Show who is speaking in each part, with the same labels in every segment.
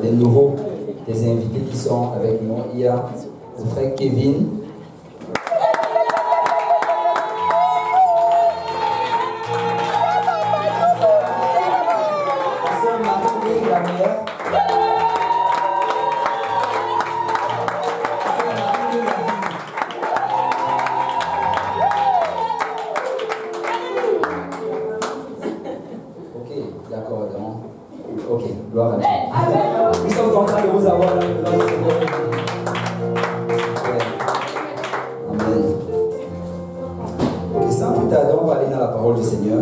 Speaker 1: des nouveaux, des invités qui sont avec nous. Il y a le frère Kevin. Ok, gloire à Dieu. Nous sommes contents de vous avoir là. Amen. Ok, sans plus tarder, on va aller dans la parole du Seigneur.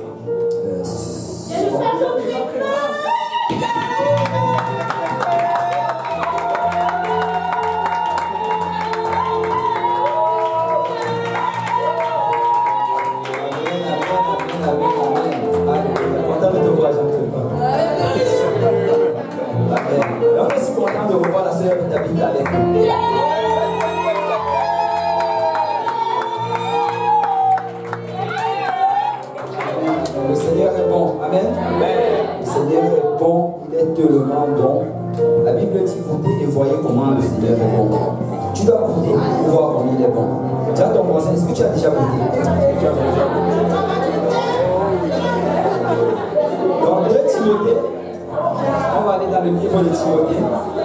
Speaker 1: Donc, je suis content de revoir la sœur qui habite avec nous. Le Seigneur est bon. Amen. Le Seigneur est bon. Il est tellement bon. La Bible dit goûtez et voyez comment le Seigneur est bon. Tu dois goûter pour voir comment il est bon. Dis à ton voisin, est-ce que tu as déjà goûté? Dans 2 Timothée, on va aller dans le livre de Timothée.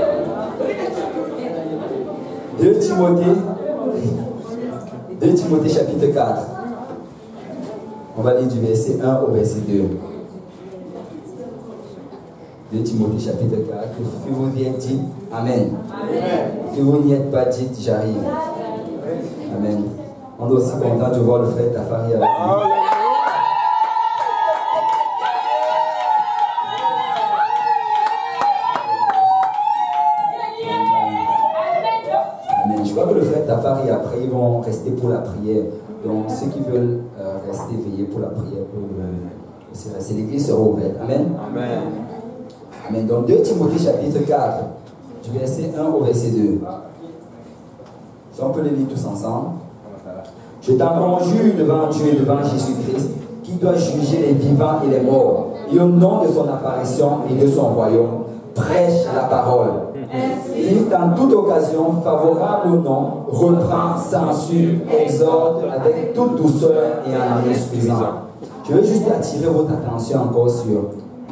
Speaker 1: 2 Timothée chapitre 4. On va lire du verset 1 au verset 2. 2 Timothée chapitre 4. Si vous y êtes, dites Amen. Si vous n'y êtes pas, dites j'arrive. Amen. On est aussi content de voir le frère Tafari avec nous. Je vois que le frère Tafari, après, ils vont rester pour la prière. Donc, ceux qui veulent rester veillés pour la prière, c'est l'église sera ouverte. Amen. Amen. Amen. Donc, 2 Timothée chapitre 4, du verset 1 au verset 2. Si on peut les lire tous ensemble. Je t'en conjure devant Dieu et devant Jésus-Christ, qui doit juger les vivants et les morts, et au nom de son apparition et de son royaume, prêche la parole. Vive dans toute occasion, favorable ou non, reprend, censure, exhorte avec toute douceur et en instruisant. Je veux juste attirer votre attention encore sur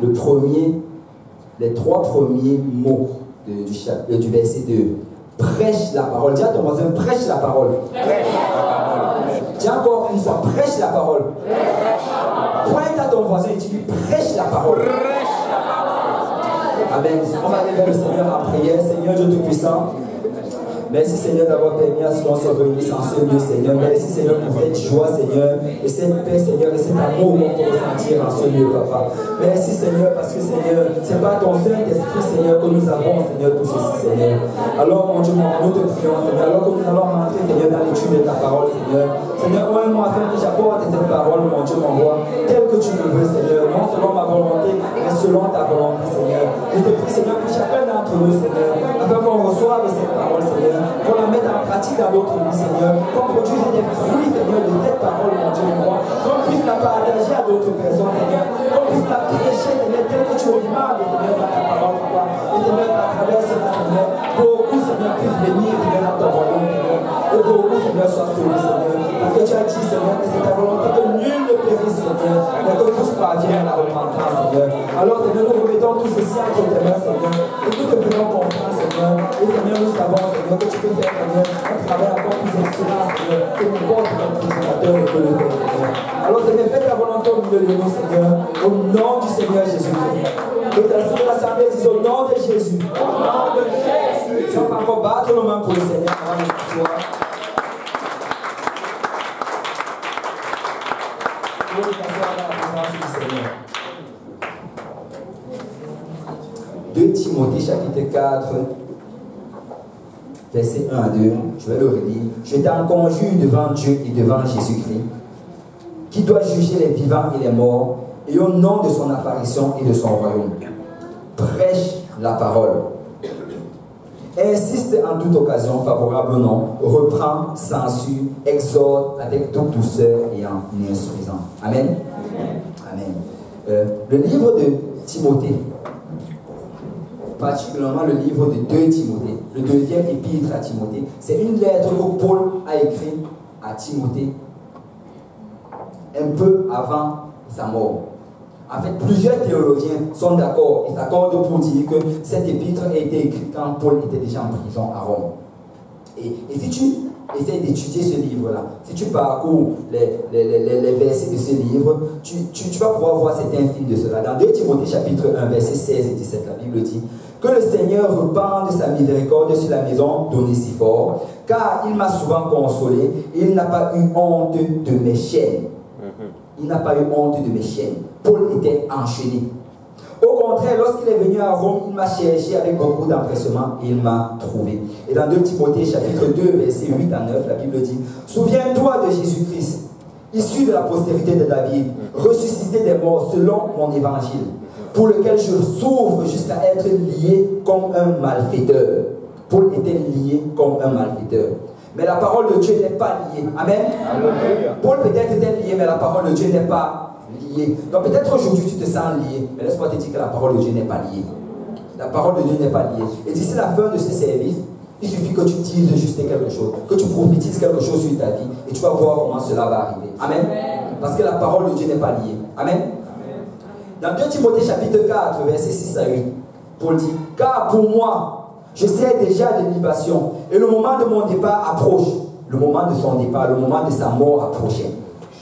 Speaker 1: les 3 premiers mots du verset 2. Prêche la parole. Dis à ton voisin, prêche la parole. Dis encore une fois, prêche la parole. Pointe à ton voisin et dis lui, prêche la parole. Amen. On va aller vers le Seigneur en prière. Seigneur Dieu Tout-Puissant, merci Seigneur d'avoir permis à ce qu'on se réunisse en ce lieu, Seigneur. Merci Seigneur pour cette joie, Seigneur, et cette paix, Seigneur, et cet amour qu'on peut ressentir en ce lieu, Papa. Merci Seigneur, parce que Seigneur, c'est pas ton Saint-Esprit, Seigneur, que nous avons, Seigneur, tout ceci, Seigneur. Alors, mon Dieu, nous te prions, Seigneur, alors que nous allons rentrer, Seigneur, dans l'étude de ta parole, Seigneur. Seigneur, moi, afin que j'apporte cette parole, mon Dieu, mon roi, tel que tu le veux, Seigneur, non selon ma volonté, mais selon ta volonté, Seigneur. Je te prie, Seigneur, pour chacun d'entre nous, Seigneur, afin qu'on reçoive cette parole, Seigneur, qu'on la mette en pratique dans notre vie, Seigneur, qu'on produise des fruits, Seigneur, de cette parole, mon Dieu, mon roi, qu'on puisse la partager à d'autres personnes, Seigneur, qu'on puisse la prêcher, Seigneur, tel que tu nous demandes, Seigneur, dans ta parole, Papa. Et Seigneur, à travers cela, Seigneur, beaucoup, Seigneur, puissent venir, Seigneur, dans ton royaume, Seigneur, et beaucoup, Seigneur, soient sauvés, Seigneur, parce que tu as dit, Seigneur, que c'est ta volonté que nul ne périsse, Seigneur, mais que tous parviennent à la repentance, Seigneur. Alors, Seigneur, nous remettons tout ceci entre tes mains, Seigneur, et nous te faisons confiance, Seigneur, et Seigneur, nous savons, Seigneur, que tu peux faire, Seigneur, un travail encore plus excellent, Seigneur, que n'importe quel prédicateur ne peut le faire, Seigneur. Alors, Seigneur, fais ta volonté au milieu de nous, Seigneur, au nom du Seigneur Jésus-Christ. Que l'Assemblée dise au nom de Jésus. Au nom de Jésus. Si on peut encore battre nos mains pour le Seigneur, avant de s'asseoir. Pour nous asseoir dans la présence du Seigneur. 2 Timothée chapitre 4, verset 1 à 2, je vais le relire. Je t'en conjure devant Dieu et devant Jésus-Christ, qui doit juger les vivants et les morts, et au nom de son apparition et de son royaume. Prêche la parole. Insiste en toute occasion, favorable ou non, reprend, censure, exhorte avec toute douceur et en instruisant. Amen. Amen. Le livre de Timothée, particulièrement le livre de 2 Timothée, le deuxième épître à Timothée. C'est une lettre que Paul a écrite à Timothée un peu avant sa mort. En fait, plusieurs théologiens sont d'accord et s'accordent pour dire que cette épître a été écrite quand Paul était déjà en prison à Rome. Et si tu essaies d'étudier ce livre-là, si tu parcours les versets de ce livre, tu vas pouvoir voir certains signes de cela. Dans 2 Timothée chapitre 1, versets 16 et 17, la Bible dit « Que le Seigneur repende sa miséricorde sur la maison d'Onésiphore, car il m'a souvent consolé et il n'a pas eu honte de mes chaînes. » Il n'a pas eu honte de mes chaînes. Paul était enchaîné. Au contraire, lorsqu'il est venu à Rome, il m'a cherché avec beaucoup d'empressement et il m'a trouvé. Et dans 2 Timothée chapitre 2, versets 8 à 9, la Bible dit « Souviens-toi de Jésus-Christ, issu de la postérité de David, ressuscité des morts selon mon évangile, pour lequel je souffre jusqu'à être lié comme un malfaiteur. » Paul était lié comme un malfaiteur. Mais la parole de Dieu n'est pas liée. Amen. Alléluia. Paul peut-être était lié, mais la parole de Dieu n'est pas liée. Donc peut-être aujourd'hui tu te sens lié, mais laisse-moi te dire que la parole de Dieu n'est pas liée. La parole de Dieu n'est pas liée. Et d'ici la fin de ce service, il suffit que tu dises juste quelque chose, que tu prophétises quelque chose sur ta vie, et tu vas voir comment cela va arriver. Amen. Parce que la parole de Dieu n'est pas liée. Amen. Dans 2 Timothée chapitre 4, versets 6 à 8, Paul dit « Car pour moi, je sais déjà de libation, et le moment de mon départ approche. » Le moment de son départ, le moment de sa mort approchait.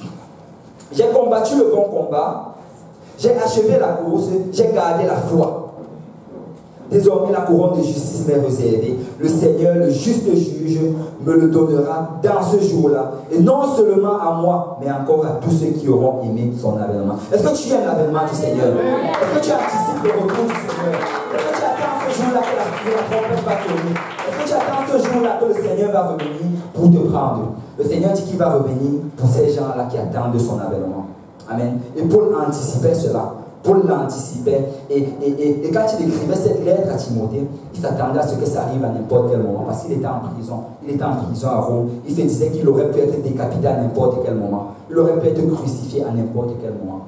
Speaker 1: « J'ai combattu le bon combat, j'ai achevé la course, j'ai gardé la foi. Désormais, la couronne de justice m'est réservée. Le Seigneur, le juste juge, me le donnera dans ce jour-là. Et non seulement à moi, mais encore à tous ceux qui auront aimé son avènement. » Est-ce que tu aimes l'avènement du Seigneur? Est-ce que tu anticipes le retour du Seigneur? Est-ce que tu attends ce jour-là que la trompette va sonner? Est-ce que tu attends ce jour-là que le Seigneur va revenir pour te prendre? Le Seigneur dit qu'il va revenir pour ces gens-là qui attendent son avènement. Amen. Et Paul anticipait cela. Paul l'anticipait et quand il écrivait cette lettre à Timothée, il s'attendait à ce que ça arrive à n'importe quel moment parce qu'il était en prison. Il était en prison à Rome. Il se disait qu'il aurait pu être décapité à n'importe quel moment. Il aurait pu être crucifié à n'importe quel moment.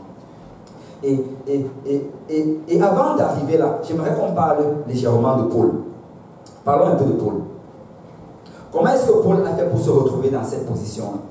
Speaker 1: Et avant d'arriver là, j'aimerais qu'on parle légèrement de Paul. Parlons un peu de Paul. Comment est-ce que Paul a fait pour se retrouver dans cette position-là?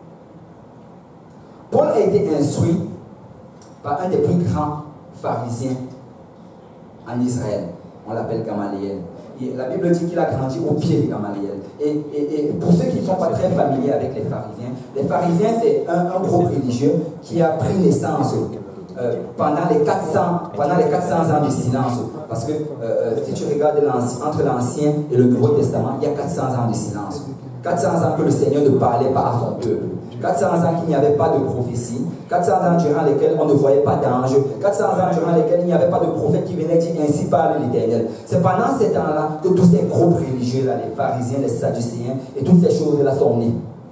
Speaker 1: Paul a été instruit par un des plus grands pharisiens en Israël. On l'appelle Gamaliel. Et la Bible dit qu'il a grandi au pied de Gamaliel. Et pour ceux qui ne sont pas très familiers avec les pharisiens c'est un groupe religieux qui a pris naissance pendant les 400 ans de silence. Parce que si tu regardes entre l'Ancien et le Nouveau Testament, il y a 400 ans de silence. 400 ans que le Seigneur ne parlait pas à son peuple. 400 ans qu'il n'y avait pas de prophétie, 400 ans durant lesquels on ne voyait pas d'ange, 400 ans durant lesquels il n'y avait pas de prophète qui venait dire ainsi parle l'Éternel. C'est pendant ces temps-là que tous ces groupes religieux-là, les pharisiens, les sadducéens et toutes ces choses-là sont nées.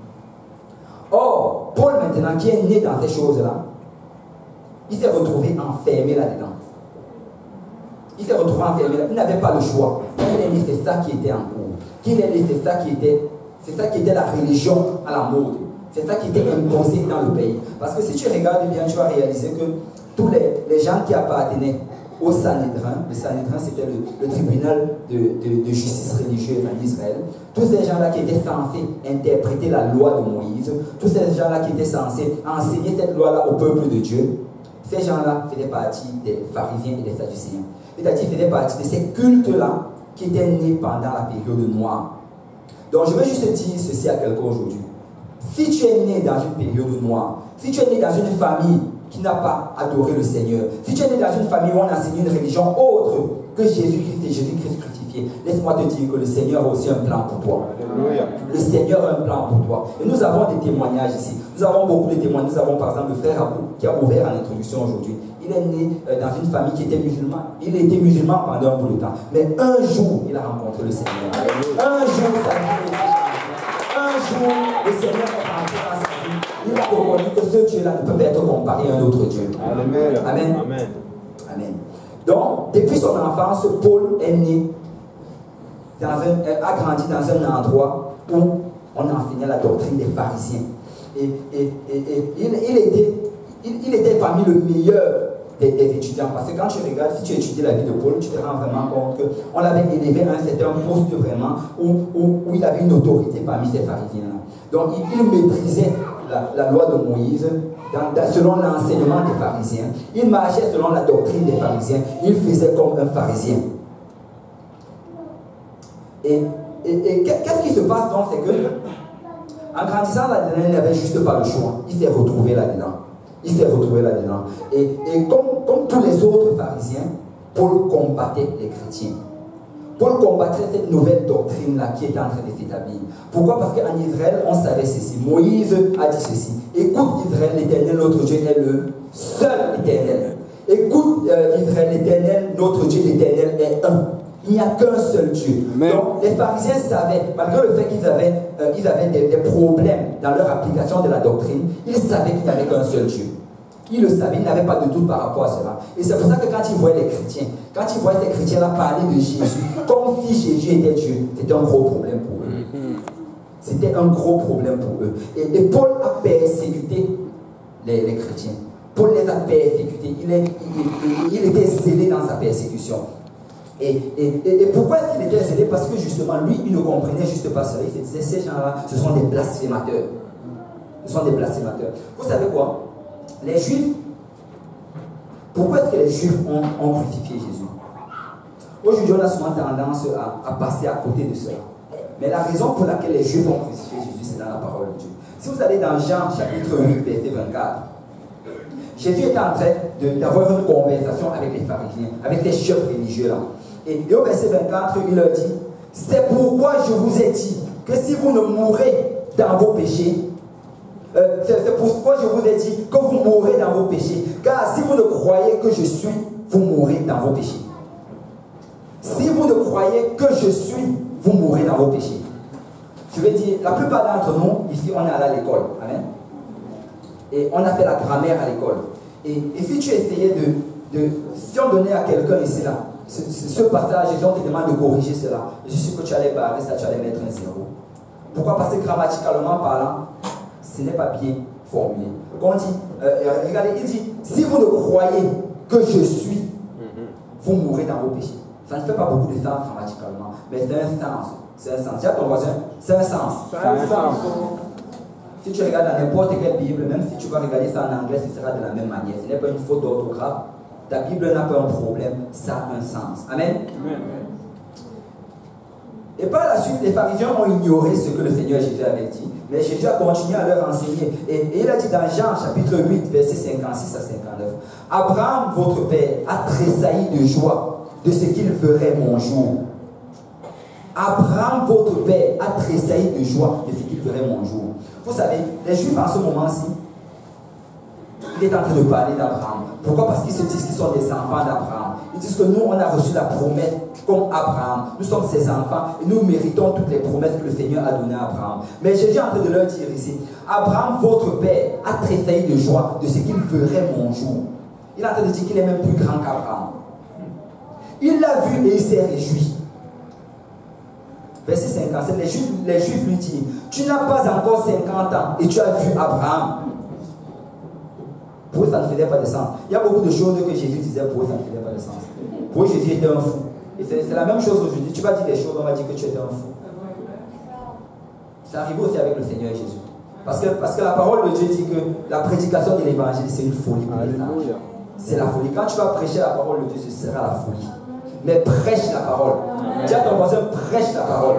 Speaker 1: Or, Paul maintenant qui est né dans ces choses-là, il s'est retrouvé enfermé là-dedans. Il s'est retrouvé enfermé là. Il n'avait pas le choix. Qu'il est né, c'est ça qui était en cours. Qu'il est né, c'est ça qui était la religion à la mode. C'est ça qui était imposé dans le pays. Parce que si tu regardes bien, tu vas réaliser que tous les gens qui appartenaient au Sanhédrin, le Sanhédrin c'était le tribunal de justice religieuse en Israël, tous ces gens-là qui étaient censés interpréter la loi de Moïse, tous ces gens-là qui étaient censés enseigner cette loi-là au peuple de Dieu, ces gens-là faisaient partie des pharisiens et des sadducéens. C'est-à-dire faisaient partie de ces cultes-là qui étaient nés pendant la période noire. Donc je veux juste dire ceci à quelqu'un aujourd'hui. Si tu es né dans une période noire, si tu es né dans une famille qui n'a pas adoré le Seigneur, si tu es né dans une famille où on enseigne une religion autre que Jésus-Christ et Jésus-Christ crucifié, laisse-moi te dire que le Seigneur a aussi un plan pour toi. Alléluia. Le Seigneur a un plan pour toi. Et nous avons des témoignages ici. Nous avons beaucoup de témoignages. Nous avons par exemple le frère Abou qui a ouvert en introduction aujourd'hui. Il est né dans une famille qui était musulmane. Il était musulman pendant un bout de temps. Mais un jour, il a rencontré le Seigneur. Un jour, sa vie était changée. Un jour, le Seigneur est rentré dans sa vie. Il a reconnu que ce Dieu-là ne peut pas être comparé à un autre Dieu. Amen. Amen. Amen. Amen. Donc, depuis son enfance, Paul est né, a grandi dans un endroit où on enseignait la doctrine des pharisiens. Et il était parmi le meilleur des étudiants. Parce que quand tu regardes, si tu étudies la vie de Paul, tu te rends vraiment compte qu'on l'avait élevé à un certain poste vraiment où il avait une autorité parmi ces pharisiens. Donc il maîtrisait la loi de Moïse selon l'enseignement des pharisiens. Il marchait selon la doctrine des pharisiens. Il faisait comme un pharisien. Et qu'est-ce qui se passe donc? C'est que en grandissant là-dedans, il n'avait juste pas le choix. Il s'est retrouvé là-dedans. Il s'est retrouvé là-dedans. Et comme tous les autres pharisiens, Paul combattait les chrétiens. Paul combattait cette nouvelle doctrine-là qui était en train de s'établir. Pourquoi? Parce qu'en Israël, on savait ceci. Moïse a dit ceci. Écoute Israël, l'Éternel, notre Dieu est le seul Éternel. Écoute Israël, l'Éternel, notre Dieu, l'Éternel est un. Il n'y a qu'un seul Dieu. Amen. Donc les pharisiens savaient, malgré le fait qu'ils avaient des problèmes dans leur application de la doctrine, ils savaient qu'il n'y avait qu'un seul Dieu. Ils le savaient, ils n'avaient pas de doute par rapport à cela. Et c'est pour ça que quand ils voyaient les chrétiens, quand ils voyaient ces chrétiens-là parler de Jésus, comme si Jésus était Dieu, c'était un gros problème pour eux. C'était un gros problème pour eux. Et Paul a persécuté les chrétiens. Paul les a persécutés. Il était zélé dans sa persécution. Et pourquoi est-ce qu'il était zélé? Parce que justement, lui, il ne comprenait juste pas cela. Il se disait, ces gens-là, ce sont des blasphémateurs. Ce sont des blasphémateurs. Vous savez quoi? Les Juifs, pourquoi est-ce que les Juifs ont crucifié Jésus? Aujourd'hui, on a souvent tendance à passer à côté de cela. Mais la raison pour laquelle les Juifs ont crucifié Jésus, c'est dans la parole de Dieu. Si vous allez dans Jean chapitre 8, verset 24, Jésus était en train d'avoir une conversation avec les pharisiens, avec les chefs religieux là. Et au verset 24, il leur dit, c'est pourquoi je vous ai dit que si vous ne mourrez dans vos péchés, c'est pourquoi je vous ai dit que vous mourrez dans vos péchés. Car si vous ne croyez que je suis, vous mourrez dans vos péchés. Si vous ne croyez que je suis, vous mourrez dans vos péchés. Je vais dire, la plupart d'entre nous, ici, on est allé à l'école. Amen. Et on a fait la grammaire à l'école. Et si tu essayais si on donnait à quelqu'un ici, là, ce passage, et on te demande de corriger cela, je suis sûr que tu allais barrer ça, tu allais mettre un zéro. Pourquoi? Parce que grammaticalement parlant, ce n'est pas bien formulé. Quand on dit, regardez, il dit, si vous ne croyez que je suis, vous mourrez dans vos péchés. Ça ne fait pas beaucoup de sens grammaticalement, mais c'est un sens. C'est un sens. Dis à ton voisin, c'est un sens. C'est un sens. Si tu regardes dans n'importe quelle Bible, même si tu vas regarder ça en anglais, ce sera de la même manière. Ce n'est pas une faute d'orthographe. Ta Bible n'a pas un problème, ça a un sens. Amen. Amen. Et par la suite, les pharisiens ont ignoré ce que le Seigneur Jésus avait dit. Mais Jésus a continué à leur enseigner. Et il a dit dans Jean chapitre 8, verset 56 à 59, Abraham, votre père, a tressailli de joie de ce qu'il ferait mon jour. Abraham, votre père, a tressailli de joie de ce qu'il ferait mon jour. Vous savez, les Juifs en ce moment-ci, il est en train de parler d'Abraham. Pourquoi? Parce qu'ils se disent qu'ils sont des enfants d'Abraham. Ils disent que nous, on a reçu la promesse comme Abraham. Nous sommes ses enfants et nous méritons toutes les promesses que le Seigneur a données à Abraham. Mais Jésus est en train de leur dire ici, Abraham, votre père, a tressailli de joie de ce qu'il ferait mon jour. Il est en train de dire qu'il est même plus grand qu'Abraham. Il l'a vu et il s'est réjoui. Verset 57, les Juifs lui disent, tu n'as pas encore 50 ans et tu as vu Abraham. Pour eux, ça ne faisait pas de sens. Il y a beaucoup de choses que Jésus disait, pour eux, ça ne faisait pas de sens. Pour eux, Jésus était un fou. Et c'est la même chose aujourd'hui. Tu vas dire des choses, on va dire que tu étais un fou. C'est arrivé aussi avec le Seigneur Jésus. Parce que la parole de Dieu dit que la prédication de l'évangile, c'est une folie pour les sages. C'est la folie. Quand tu vas prêcher la parole de Dieu, ce sera la folie. Mais prêche la parole. Dis à ton voisin, prêche la parole.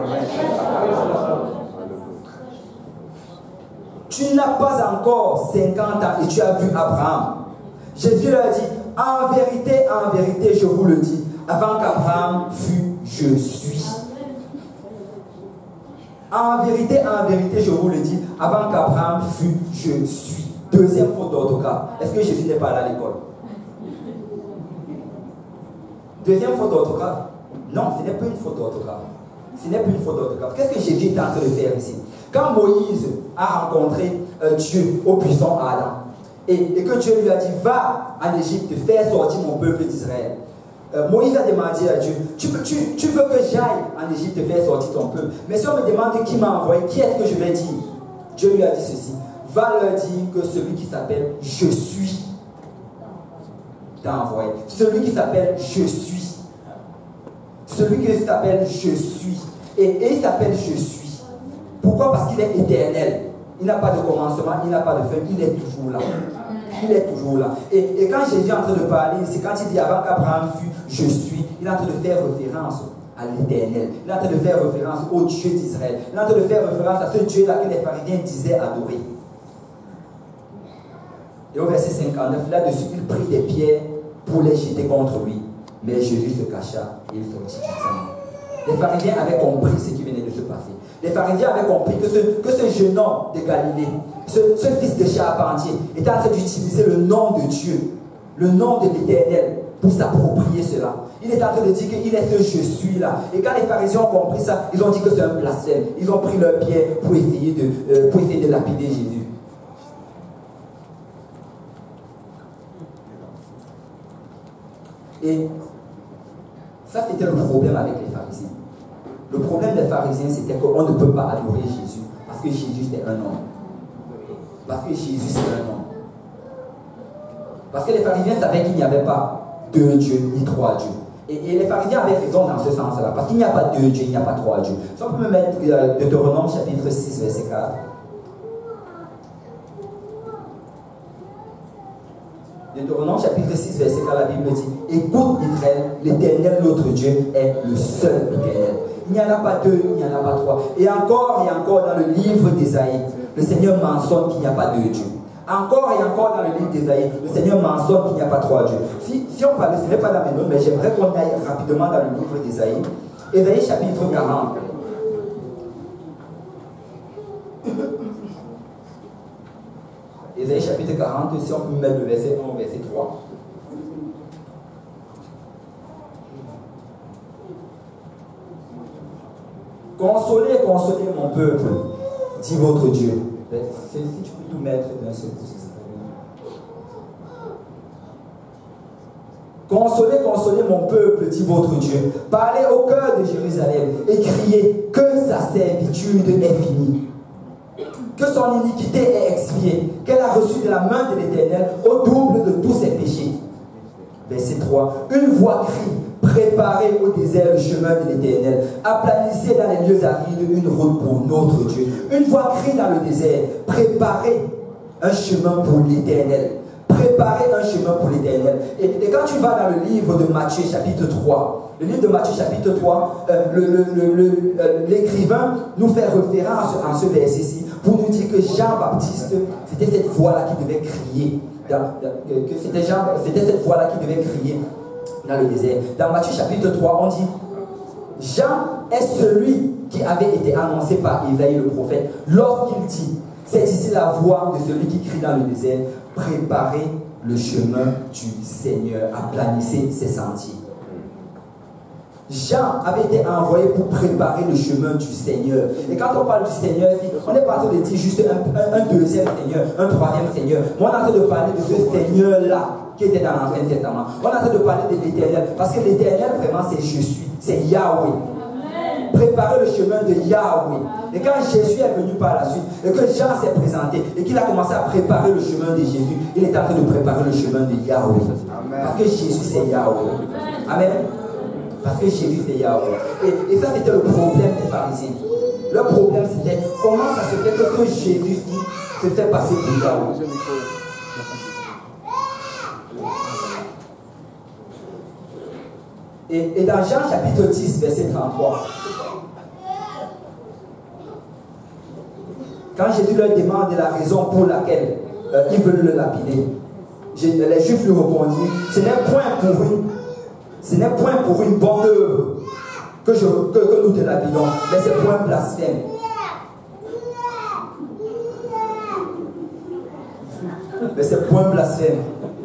Speaker 1: Tu n'as pas encore 50 ans et tu as vu Abraham. Jésus leur dit, en vérité, je vous le dis, avant qu'Abraham fût, je suis. En vérité, je vous le dis, avant qu'Abraham fût, je suis. Deuxième faute d'orthographe. Est-ce que Jésus n'est pas allé à l'école? Deuxième faute d'orthographe. Non, ce n'est pas une faute d'orthographe. Ce n'est plus une faute d'orthographe. Qu'est-ce que Jésus est en train de faire ici? Quand Moïse a rencontré Dieu au buisson Adam, et que Dieu lui a dit, va en Égypte, faire sortir mon peuple d'Israël. Moïse a demandé à Dieu, tu veux que j'aille en Égypte faire sortir ton peuple? Mais si on me demande qui m'a envoyé, qui est-ce que je vais dire? Dieu lui a dit ceci, va leur dire que celui qui s'appelle Je suis t'a envoyé. Celui qui s'appelle Je suis. Celui qui s'appelle Je suis. Et il s'appelle Je suis. Pourquoi? Parce qu'il est éternel. Il n'a pas de commencement, il n'a pas de fin, il est toujours là. Il est toujours là. Et quand Jésus est en train de parler, c'est quand il dit avant qu'Abraham fût, je suis, il est en train de faire référence à l'éternel. Il est en train de faire référence au Dieu d'Israël. Il est en train de faire référence à ce Dieu-là que les pharisiens disaient adorer. Et au verset 59, là-dessus, il prit des pierres pour les jeter contre lui. Mais Jésus se cacha et il sortit du temple. Les pharisiens avaient compris ce qui venait de se passer. Les pharisiens avaient compris que ce jeune homme de Galilée, ce fils de charpentier, était en train d'utiliser le nom de Dieu, le nom de l'Éternel, pour s'approprier cela. Il est en train de dire qu'il est ce je suis là. Et quand les pharisiens ont compris ça, ils ont dit que c'est un blasphème. Ils ont pris leur pierre pour essayer de lapider Jésus. Et ça, c'était le problème avec les pharisiens. Le problème des pharisiens, c'était qu'on ne peut pas adorer Jésus parce que Jésus, c'est un homme. Parce que Jésus, c'est un homme. Parce que les pharisiens savaient qu'il n'y avait pas deux dieux ni trois dieux. Et les pharisiens avaient raison dans ce sens-là. Parce qu'il n'y a pas deux dieux, il n'y a pas trois dieux. Si on peut me mettre Deutéronome chapitre 6, verset 4. Deutéronome chapitre 6, verset 4, la Bible dit: écoute Israël, l'Éternel notre Dieu est le seul Éternel. Il n'y en a pas deux, il n'y en a pas trois. Et encore dans le livre d'Ésaïe, le Seigneur mentionne qu'il n'y a pas deux dieux. Encore et encore dans le livre d'Ésaïe, le Seigneur mentionne qu'il n'y a pas trois dieux. Si on parle, ce n'est pas dans mes notes, mais j'aimerais qu'on aille rapidement dans le livre d'Ésaïe. Ésaïe chapitre 40. Ésaïe chapitre 40, si on peut mettre le verset 1 au verset 3. Consolez, consolez mon peuple, dit votre Dieu. Si tu peux tout mettre d'un seul coup, c'est ça. Consolez, consolez mon peuple, dit votre Dieu. Parlez au cœur de Jérusalem et criez que sa servitude est finie, que son iniquité est expiée, qu'elle a reçu de la main de l'Éternel au double de tous ses péchés. Verset 3. Une voix crie: préparez au désert le chemin de l'Éternel, aplanissez dans les lieux arides une route pour notre Dieu. Une voix crie dans le désert: préparez un chemin pour l'Éternel. Préparez un chemin pour l'Éternel. Et quand tu vas dans le livre de Matthieu chapitre 3, le livre de Matthieu chapitre 3, l'écrivain nous fait référence à ce verset-ci pour nous dire que Jean-Baptiste, c'était cette voix-là qui devait crier. C'était cette voix-là qui devait crier dans le désert. Dans Matthieu chapitre 3, on dit: Jean est celui qui avait été annoncé par Isaïe le prophète lorsqu'il dit: c'est ici la voix de celui qui crie dans le désert, préparez le chemin du Seigneur, aplanissez ses sentiers. Jean avait été envoyé pour préparer le chemin du Seigneur. Et quand on parle du Seigneur, on n'est pas en train de dire juste un deuxième Seigneur, un troisième Seigneur. Mais on est en train de parler de ce Seigneur-là qui était dans l'Ancien Testament. On est en train de parler de l'Éternel. Parce que l'Éternel, vraiment, c'est je suis. C'est Yahweh. Préparer le chemin de Yahweh. Et quand Jésus est venu par la suite, et que Jean s'est présenté, et qu'il a commencé à préparer le chemin de Jésus, il est en train de préparer le chemin de Yahweh. Parce que Jésus, c'est Yahweh. Amen. Parce que Jésus, c'est Yahweh. Et ça, c'était le problème des pharisiens. Le problème, c'était comment ça se fait que Jésus-ci se fait passer pour Yahweh. Et dans Jean chapitre 10, verset 33, quand Jésus leur demande la raison pour laquelle ils veulent le lapider, les Juifs lui répondirent: ce n'est point pour une bonne œuvre que nous te lapidons, mais c'est pour un blasphème. Mais c'est pour un blasphème.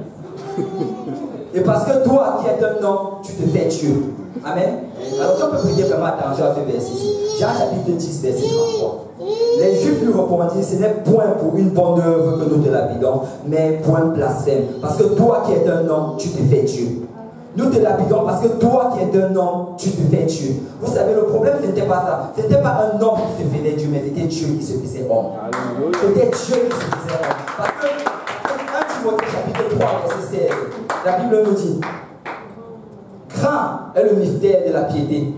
Speaker 1: Et parce que toi qui es un homme, tu te fais Dieu. Amen. Alors si on peut prêter vraiment attention à ce verset-ci. Jean chapitre 10, verset 33. Les Juifs lui répondirent: ce n'est point pour une bonne œuvre que nous te lapidons, mais pour un blasphème. Parce que toi qui es un homme, tu te fais Dieu. Nous te lapidons parce que toi qui es un homme, tu te fais Dieu. Vous savez, le problème, ce n'était pas ça. Ce n'était pas un homme qui se faisait Dieu, mais c'était Dieu qui se faisait homme. C'était Dieu qui se faisait homme. Parce que 1 Timothée chapitre 3, verset 16. La Bible nous dit, grand est le mystère de la piété.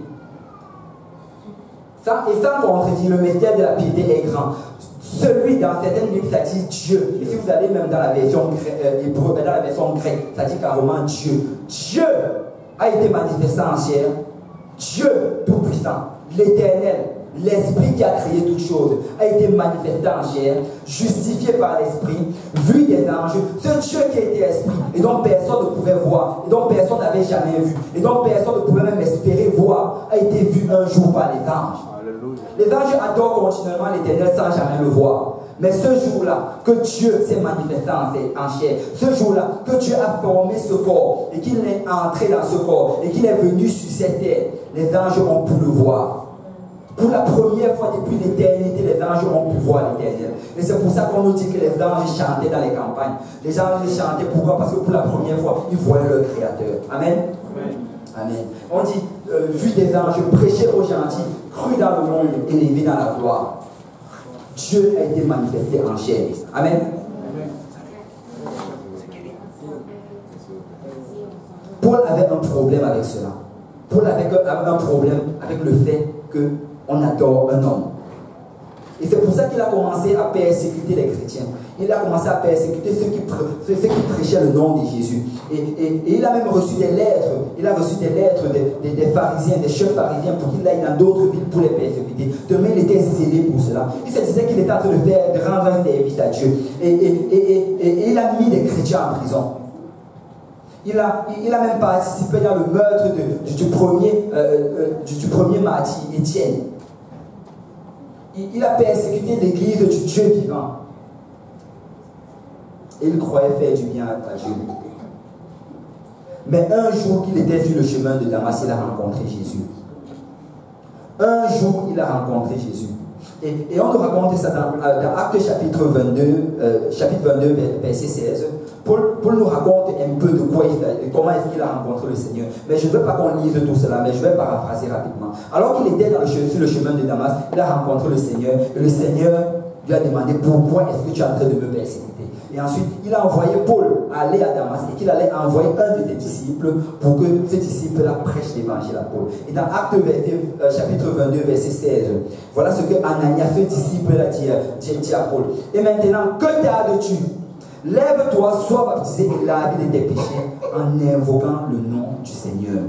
Speaker 1: Et sans contredire, le mystère de la piété est grand. Celui dans certaines Bibles, ça dit Dieu. Et si vous allez même dans la version hébreu, dans la version grecque, ça dit carrément Dieu. Dieu a été manifesté en chair. Dieu tout-puissant, l'éternel, l'esprit qui a créé toutes choses, a été manifesté en chair, justifié par l'esprit, vu des anges. Ce Dieu qui était esprit, et dont personne ne pouvait voir, et dont personne n'avait jamais vu, et dont personne ne pouvait même espérer voir, a été vu un jour par les anges. Les anges adorent continuellement l'éternel sans jamais le voir. Mais ce jour-là, que Dieu s'est manifesté en chair, ce jour-là, que Dieu a formé ce corps, et qu'il est entré dans ce corps, et qu'il est venu sur cette terre, les anges ont pu le voir. Pour la première fois depuis l'éternité, les anges ont pu voir l'éternel. Et c'est pour ça qu'on nous dit que les anges chantaient dans les campagnes. Les anges chantaient, pourquoi? Parce que pour la première fois, ils voyaient leur Créateur. Amen. Amen. On dit, vu des anges, prêcher aux gentils, cru dans le monde, élevé dans la gloire. Dieu a été manifesté en chair. Amen. Paul avait un problème avec cela. Paul avait un problème avec le fait qu'on adore un homme. Et c'est pour ça qu'il a commencé à persécuter les chrétiens. Il a commencé à persécuter ceux qui prêchaient le nom de Jésus. Et il a même reçu des lettres. Il a reçu des lettres des pharisiens, des chefs pharisiens, pour qu'il aille dans d'autres villes pour les persécuter. Tellement il était zélé pour cela. Il se disait qu'il était en train de rendre un service à Dieu. Et il a mis des chrétiens en prison. Il a même participé dans le meurtre du premier martyr, Étienne. Il a persécuté l'église du Dieu vivant. Et il croyait faire du bien à Dieu. Mais un jour qu'il était sur le chemin de Damas, il a rencontré Jésus. Un jour, il a rencontré Jésus. Et on nous raconte ça dans Actes chapitre 22, verset 16. Paul nous raconte un peu de quoi comment est-ce qu'il a rencontré le Seigneur. Mais je ne veux pas qu'on lise tout cela, mais je vais paraphraser rapidement. Alors qu'il était sur le chemin de Damas, il a rencontré le Seigneur. Et le Seigneur lui a demandé, pourquoi est-ce que tu es en train de me persécuter? Et ensuite, il a envoyé Paul aller à Damas et qu'il allait envoyer un de ses disciples pour que ce disciple-là prêche l'évangile à Paul. Et dans Actes chapitre 22, verset 16, voilà ce que Ananias, ce disciple-là, dit à Paul. Et maintenant, que tardes-tu? Lève-toi, sois baptisé et lavé de tes péchés en invoquant le nom du Seigneur.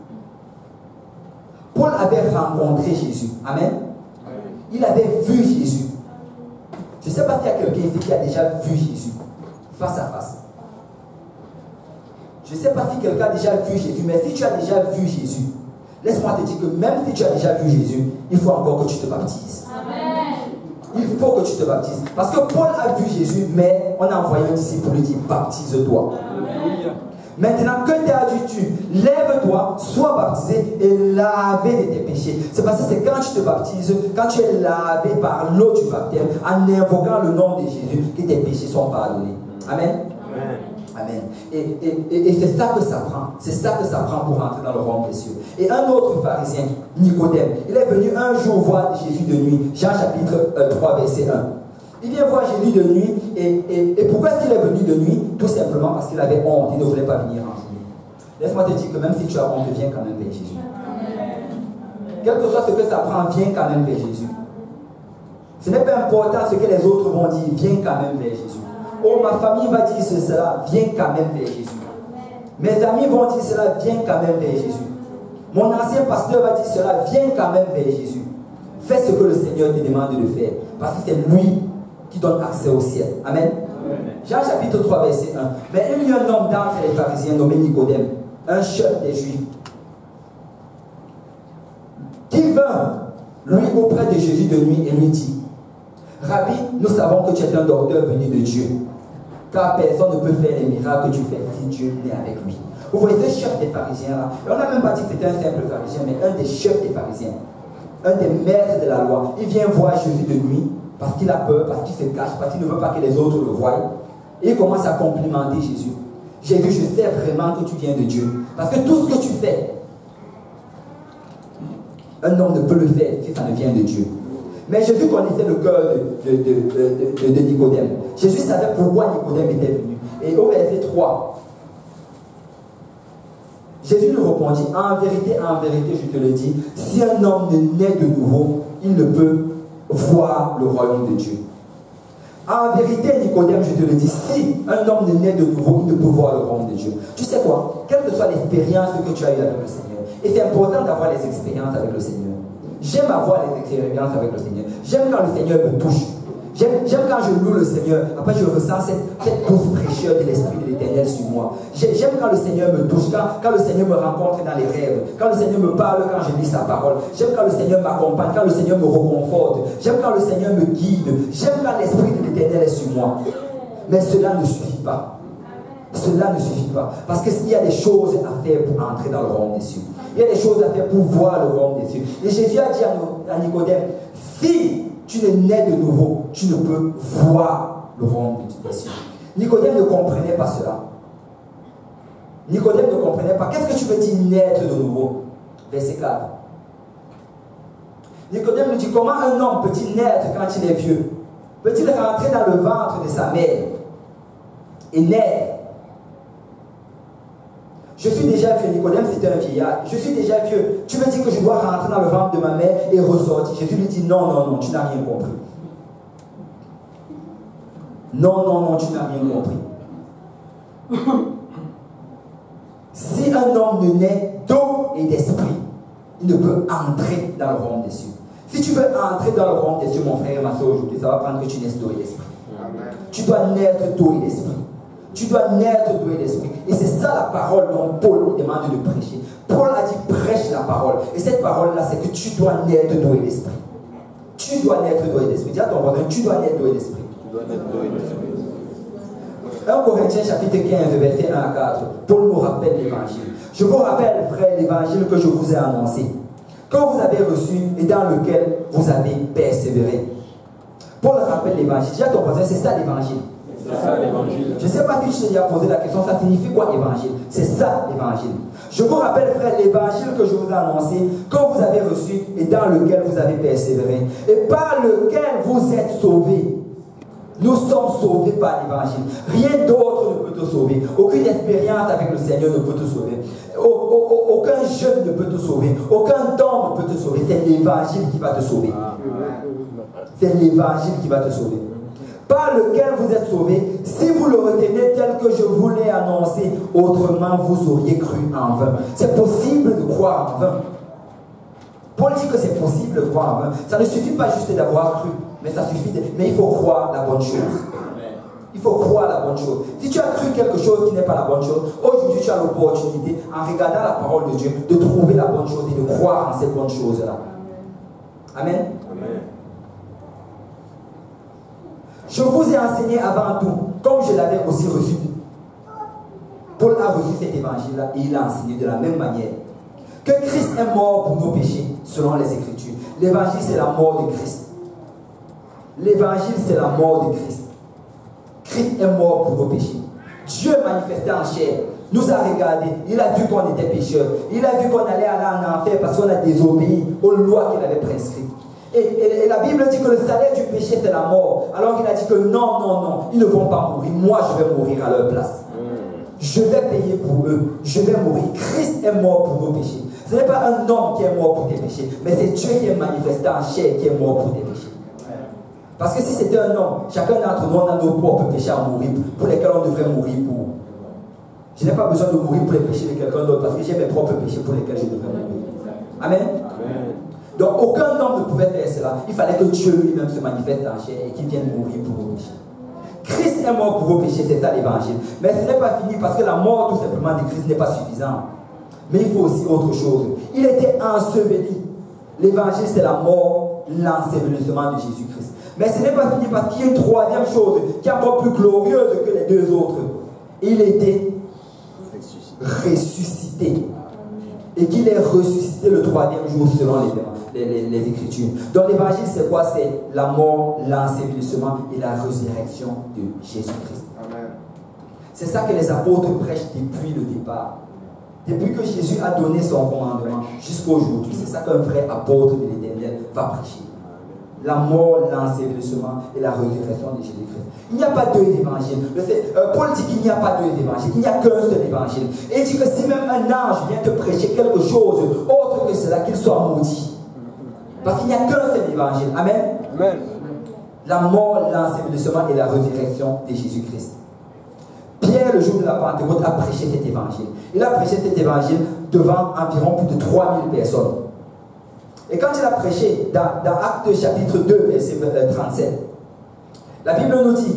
Speaker 1: Paul avait rencontré Jésus. Amen. Il avait vu Jésus. Je ne sais pas s'il y a quelqu'un ici qui a déjà vu Jésus face à face. Je ne sais pas si quelqu'un a déjà vu Jésus, mais si tu as déjà vu Jésus, laisse-moi te dire que même si tu as déjà vu Jésus, il faut encore que tu te baptises. Amen. Il faut que tu te baptises. Parce que Paul a vu Jésus, mais on a envoyé un disciple pour lui dire, baptise-toi. Maintenant, que tardes-tu? Lève-toi, sois baptisé et lavé de tes péchés. C'est parce que c'est quand tu te baptises, quand tu es lavé par l'eau du baptême, en invoquant le nom de Jésus, que tes péchés sont pardonnés. Amen. Amen. Et c'est ça que ça prend. C'est ça que ça prend pour entrer dans le royaume des cieux. Et un autre pharisien, Nicodème, il est venu un jour voir Jésus de nuit. Jean chapitre 3, verset 1. Il vient voir Jésus de nuit. Et pourquoi est-ce qu'il est venu de nuit? Tout simplement parce qu'il avait honte. Il ne voulait pas venir en journée. Laisse-moi te dire que même si tu as honte, viens quand même vers Jésus. Quel que soit ce que ça prend, viens quand même vers Jésus. Ce n'est pas important ce que les autres vont dire, viens quand même vers Jésus. Oh, ma famille va dire cela, viens quand même vers Jésus. Mes amis vont dire cela, viens quand même vers Jésus. Mon ancien pasteur va dire cela, viens quand même vers Jésus. Fais ce que le Seigneur te demande de faire, parce que c'est lui qui donne accès au ciel. Amen. Jean chapitre 3, verset 1. Mais il y a un homme d'entre les pharisiens nommé Nicodème, un chef des Juifs, qui vint, lui, auprès de Jésus de nuit et lui dit, Rabbi, nous savons que tu es un docteur venu de Dieu, car personne ne peut faire les miracles que tu fais si Dieu n'est avec lui. Vous voyez ce chef des pharisiens là, on n'a même pas dit que c'était un simple pharisien, mais un des chefs des pharisiens, un des maîtres de la loi. Il vient voir Jésus de nuit, parce qu'il a peur, parce qu'il se cache, parce qu'il ne veut pas que les autres le voient. Et il commence à complimenter Jésus. Jésus, je sais vraiment que tu viens de Dieu. Parce que tout ce que tu fais, un homme ne peut le faire si ça ne vient de Dieu. Mais Jésus connaissait le cœur de Nicodème. Jésus savait pourquoi Nicodème était venu. Et au verset 3, Jésus lui répondit, en vérité, je te le dis, si un homme ne naît de nouveau, il ne peut voir le royaume de Dieu. En vérité, Nicodème, je te le dis, si un homme ne naît de nouveau, il ne peut voir le royaume de Dieu. Tu sais quoi? Quelle que soit l'expérience que tu as eue avec le Seigneur, et c'est important d'avoir les expériences avec le Seigneur. J'aime avoir les expériences avec le Seigneur. J'aime quand le Seigneur me touche. J'aime quand je loue le Seigneur. Après, je ressens cette douce fraîcheur de l'Esprit de l'Éternel sur moi. J'aime quand le Seigneur me touche, quand le Seigneur me rencontre dans les rêves, quand le Seigneur me parle, quand je lis sa parole. J'aime quand le Seigneur m'accompagne, quand le Seigneur me reconforte. J'aime quand le Seigneur me guide. J'aime quand l'Esprit de l'Éternel est sur moi. Mais cela ne suffit pas. Cela ne suffit pas. Parce qu'il y a des choses à faire pour entrer dans le royaume des cieux. Il y a des choses à faire pour voir le royaume des cieux. Et Jésus a dit à Nicodème, si tu ne nais de nouveau, tu ne peux voir le royaume des cieux. Nicodème ne comprenait pas cela. Nicodème ne comprenait pas. Qu'est-ce que tu veux dire naître de nouveau? Verset 4. Nicodème lui dit, comment un homme peut-il naître quand il est vieux? Peut-il rentrer dans le ventre de sa mère et naître? Je suis déjà vieux. Nicodème, c'était un vieillard. Je suis déjà vieux. Tu me dis que je dois rentrer dans le ventre de ma mère et ressortir. Jésus lui dit, non, non, non, tu n'as rien compris. Non, non, non, tu n'as rien compris. Si un homme ne naît d'eau et d'esprit, il ne peut entrer dans le royaume des cieux. Si tu veux entrer dans le royaume des cieux, mon frère et ma soeur, aujourd'hui, ça va prendre que tu naisses d'eau et d'esprit. Tu dois naître d'eau et d'esprit. Tu dois naître d'eau et d'esprit. Et c'est ça la parole dont Paul demande de prêcher. Paul a dit prêche la parole. Et cette parole-là, c'est que tu dois naître d'eau et d'esprit. Tu dois naître d'eau et d'esprit. Dis à ton voisin, tu dois naître d'eau et d'esprit. 1 Corinthiens chapitre 15, verset 1 à 4. Paul nous rappelle l'évangile. Je vous rappelle, frère, l'évangile que je vous ai annoncé, que vous avez reçu et dans lequel vous avez persévéré. Paul rappelle l'évangile. Dis à ton voisin, c'est ça l'évangile. Je ne sais pas si je t'ai posé la question, ça signifie quoi évangile? C'est ça l'évangile. Je vous rappelle, frère, l'évangile que je vous ai annoncé, que vous avez reçu et dans lequel vous avez persévéré, et par lequel vous êtes sauvés. Nous sommes sauvés par l'évangile. Rien d'autre ne peut te sauver. Aucune expérience avec le Seigneur ne peut te sauver. Aucun jeûne ne peut te sauver. Aucun don ne peut te sauver. C'est l'évangile qui va te sauver. C'est l'évangile qui va te sauver. Par lequel vous êtes sauvés, si vous le retenez tel que je vous l'ai annoncé, autrement vous auriez cru en vain. C'est possible de croire en vain. Paul dit que c'est possible de croire en vain. Ça ne suffit pas juste d'avoir cru, mais ça suffit mais il faut croire la bonne chose. Il faut croire la bonne chose. Si tu as cru quelque chose qui n'est pas la bonne chose, aujourd'hui tu as l'opportunité, en regardant la parole de Dieu, de trouver la bonne chose et de croire en cette bonne chose-là. Amen. Amen. Je vous ai enseigné avant tout, comme je l'avais aussi reçu. Paul a reçu cet évangile-là et il a enseigné de la même manière. Que Christ est mort pour nos péchés, selon les Écritures. L'évangile, c'est la mort de Christ. L'évangile, c'est la mort de Christ. Christ est mort pour nos péchés. Dieu manifesté en chair nous a regardés. Il a vu qu'on était pécheurs. Il a vu qu'on allait aller en enfer parce qu'on a désobéi aux lois qu'il avait prescrites. Et la Bible dit que le salaire du péché, c'est la mort. Alors il a dit que non, non, non, ils ne vont pas mourir. Moi, je vais mourir à leur place. Je vais payer pour eux. Je vais mourir. Christ est mort pour nos péchés. Ce n'est pas un homme qui est mort pour tes péchés, mais c'est Dieu qui est manifesté en chair qui est mort pour tes péchés. Parce que si c'était un homme, chacun d'entre nous a nos propres péchés à mourir, pour lesquels on devrait mourir pour. Je n'ai pas besoin de mourir pour les péchés de quelqu'un d'autre, parce que j'ai mes propres péchés pour lesquels je devrais mourir. Amen. Amen. Donc aucun homme ne pouvait faire cela. Il fallait que Dieu lui-même se manifeste en chair et qu'il vienne mourir pour vos péchés. Christ est mort pour vos péchés, c'est ça l'évangile. Mais ce n'est pas fini parce que la mort tout simplement de Christ n'est pas suffisante. Mais il faut aussi autre chose. Il était enseveli. L'évangile c'est la mort, l'ensevelissement de Jésus-Christ. Mais ce n'est pas fini parce qu'il y a une troisième chose qui est encore plus glorieuse que les deux autres. Il était ressuscité. Et qu'il est ressuscité le troisième jour selon les Écritures. Donc l'évangile c'est quoi? C'est la mort, l'ensevelissement et la résurrection de Jésus-Christ. C'est ça que les apôtres prêchent depuis le départ. Depuis que Jésus a donné son commandement jusqu'à aujourd'hui. C'est ça qu'un vrai apôtre de l'Éternel va prêcher. la mort, l'ensevelissement et la résurrection de Jésus-Christ. Il n'y a pas deux évangiles. Paul dit qu'il n'y a pas deux évangiles, il n'y a qu'un seul évangile. Et il dit que si même un ange vient te prêcher quelque chose autre que cela, qu'il soit maudit. Parce qu'il n'y a qu'un seul évangile. Amen.
Speaker 2: Amen.
Speaker 1: La mort, l'ensevelissement et la résurrection de Jésus-Christ. Pierre, le jour de la Pentecôte, a prêché cet évangile. Il a prêché cet évangile devant environ plus de 3000 personnes. Et quand il a prêché dans Actes chapitre 2, verset 37, la Bible nous dit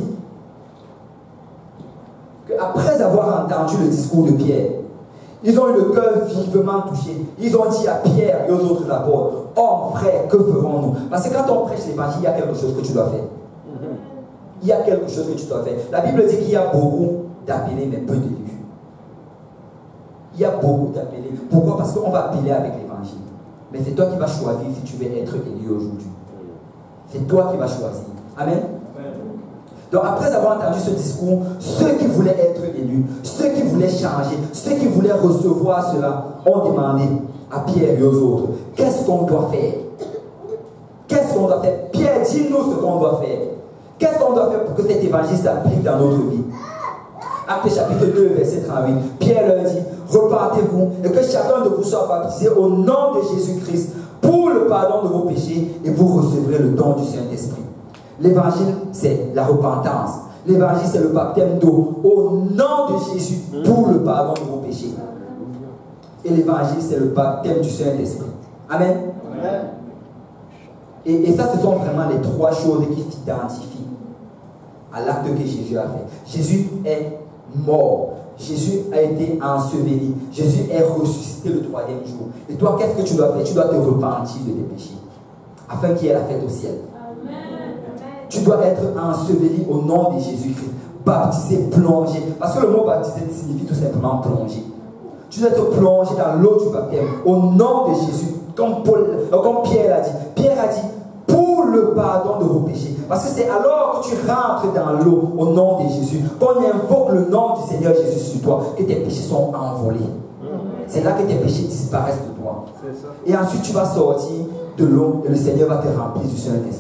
Speaker 1: qu'après avoir entendu le discours de Pierre, ils ont eu le cœur vivement touché. Ils ont dit à Pierre et aux autres apôtres, « Oh frère, que ferons-nous » Parce que quand on prêche l'évangile, il y a quelque chose que tu dois faire. Il y a quelque chose que tu dois faire. La Bible dit qu'il y a beaucoup d'appelés, mais peu d'élus. Il y a beaucoup d'appelés. Pourquoi? Parce qu'on va appeler avec l'évangile. Mais c'est toi qui vas choisir si tu veux être élu aujourd'hui. C'est toi qui vas choisir. Amen. Donc après avoir entendu ce discours, ceux qui voulaient être élus, ceux qui voulaient changer, ceux qui voulaient recevoir cela, ont demandé à Pierre et aux autres, qu'est-ce qu'on doit faire? Qu'est-ce qu'on doit faire? Pierre, dis-nous ce qu'on doit faire. Qu'est-ce qu'on doit faire pour que cet évangile s'applique dans notre vie? Actes chapitre 2, verset 38. Pierre leur dit, repentez-vous et que chacun de vous soit baptisé au nom de Jésus-Christ pour le pardon de vos péchés et vous recevrez le don du Saint-Esprit. L'évangile, c'est la repentance. L'évangile, c'est le baptême d'eau au nom de Jésus pour le pardon de vos péchés. Et l'évangile, c'est le baptême du Saint-Esprit. Amen. Amen. Et ça, ce sont vraiment les trois choses qui s'identifient à l'acte que Jésus a fait. Jésus est mort. Jésus a été enseveli. Jésus est ressuscité le troisième jour. Et toi, qu'est-ce que tu dois faire? Tu dois te repentir de tes péchés, afin qu'il y ait la fête au ciel. Tu dois être enseveli au nom de Jésus-Christ, baptisé, plongé. Parce que le mot baptisé signifie tout simplement plonger. Tu dois te plonger dans l'eau du baptême au nom de Jésus, comme Pierre a dit. Pierre a dit, pour le pardon de vos péchés. Parce que c'est alors que tu rentres dans l'eau au nom de Jésus, qu'on invoque le nom du Seigneur Jésus sur toi, que tes péchés sont envolés. C'est là que tes péchés disparaissent de toi. Et ensuite tu vas sortir de l'eau et le Seigneur va te remplir du Saint-Esprit.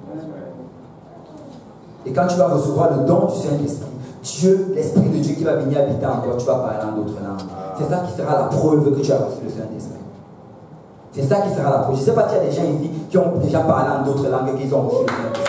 Speaker 1: Et quand tu vas recevoir le don du Saint-Esprit, Dieu, l'Esprit de Dieu qui va venir habiter en toi, tu vas parler en d'autres langues. C'est ça qui sera la preuve que tu as reçu le Saint-Esprit. C'est ça qui sera la preuve. Je ne sais pas s'il y a des gens ici qui ont déjà parlé en d'autres langues et qui ont reçu le Saint-Esprit.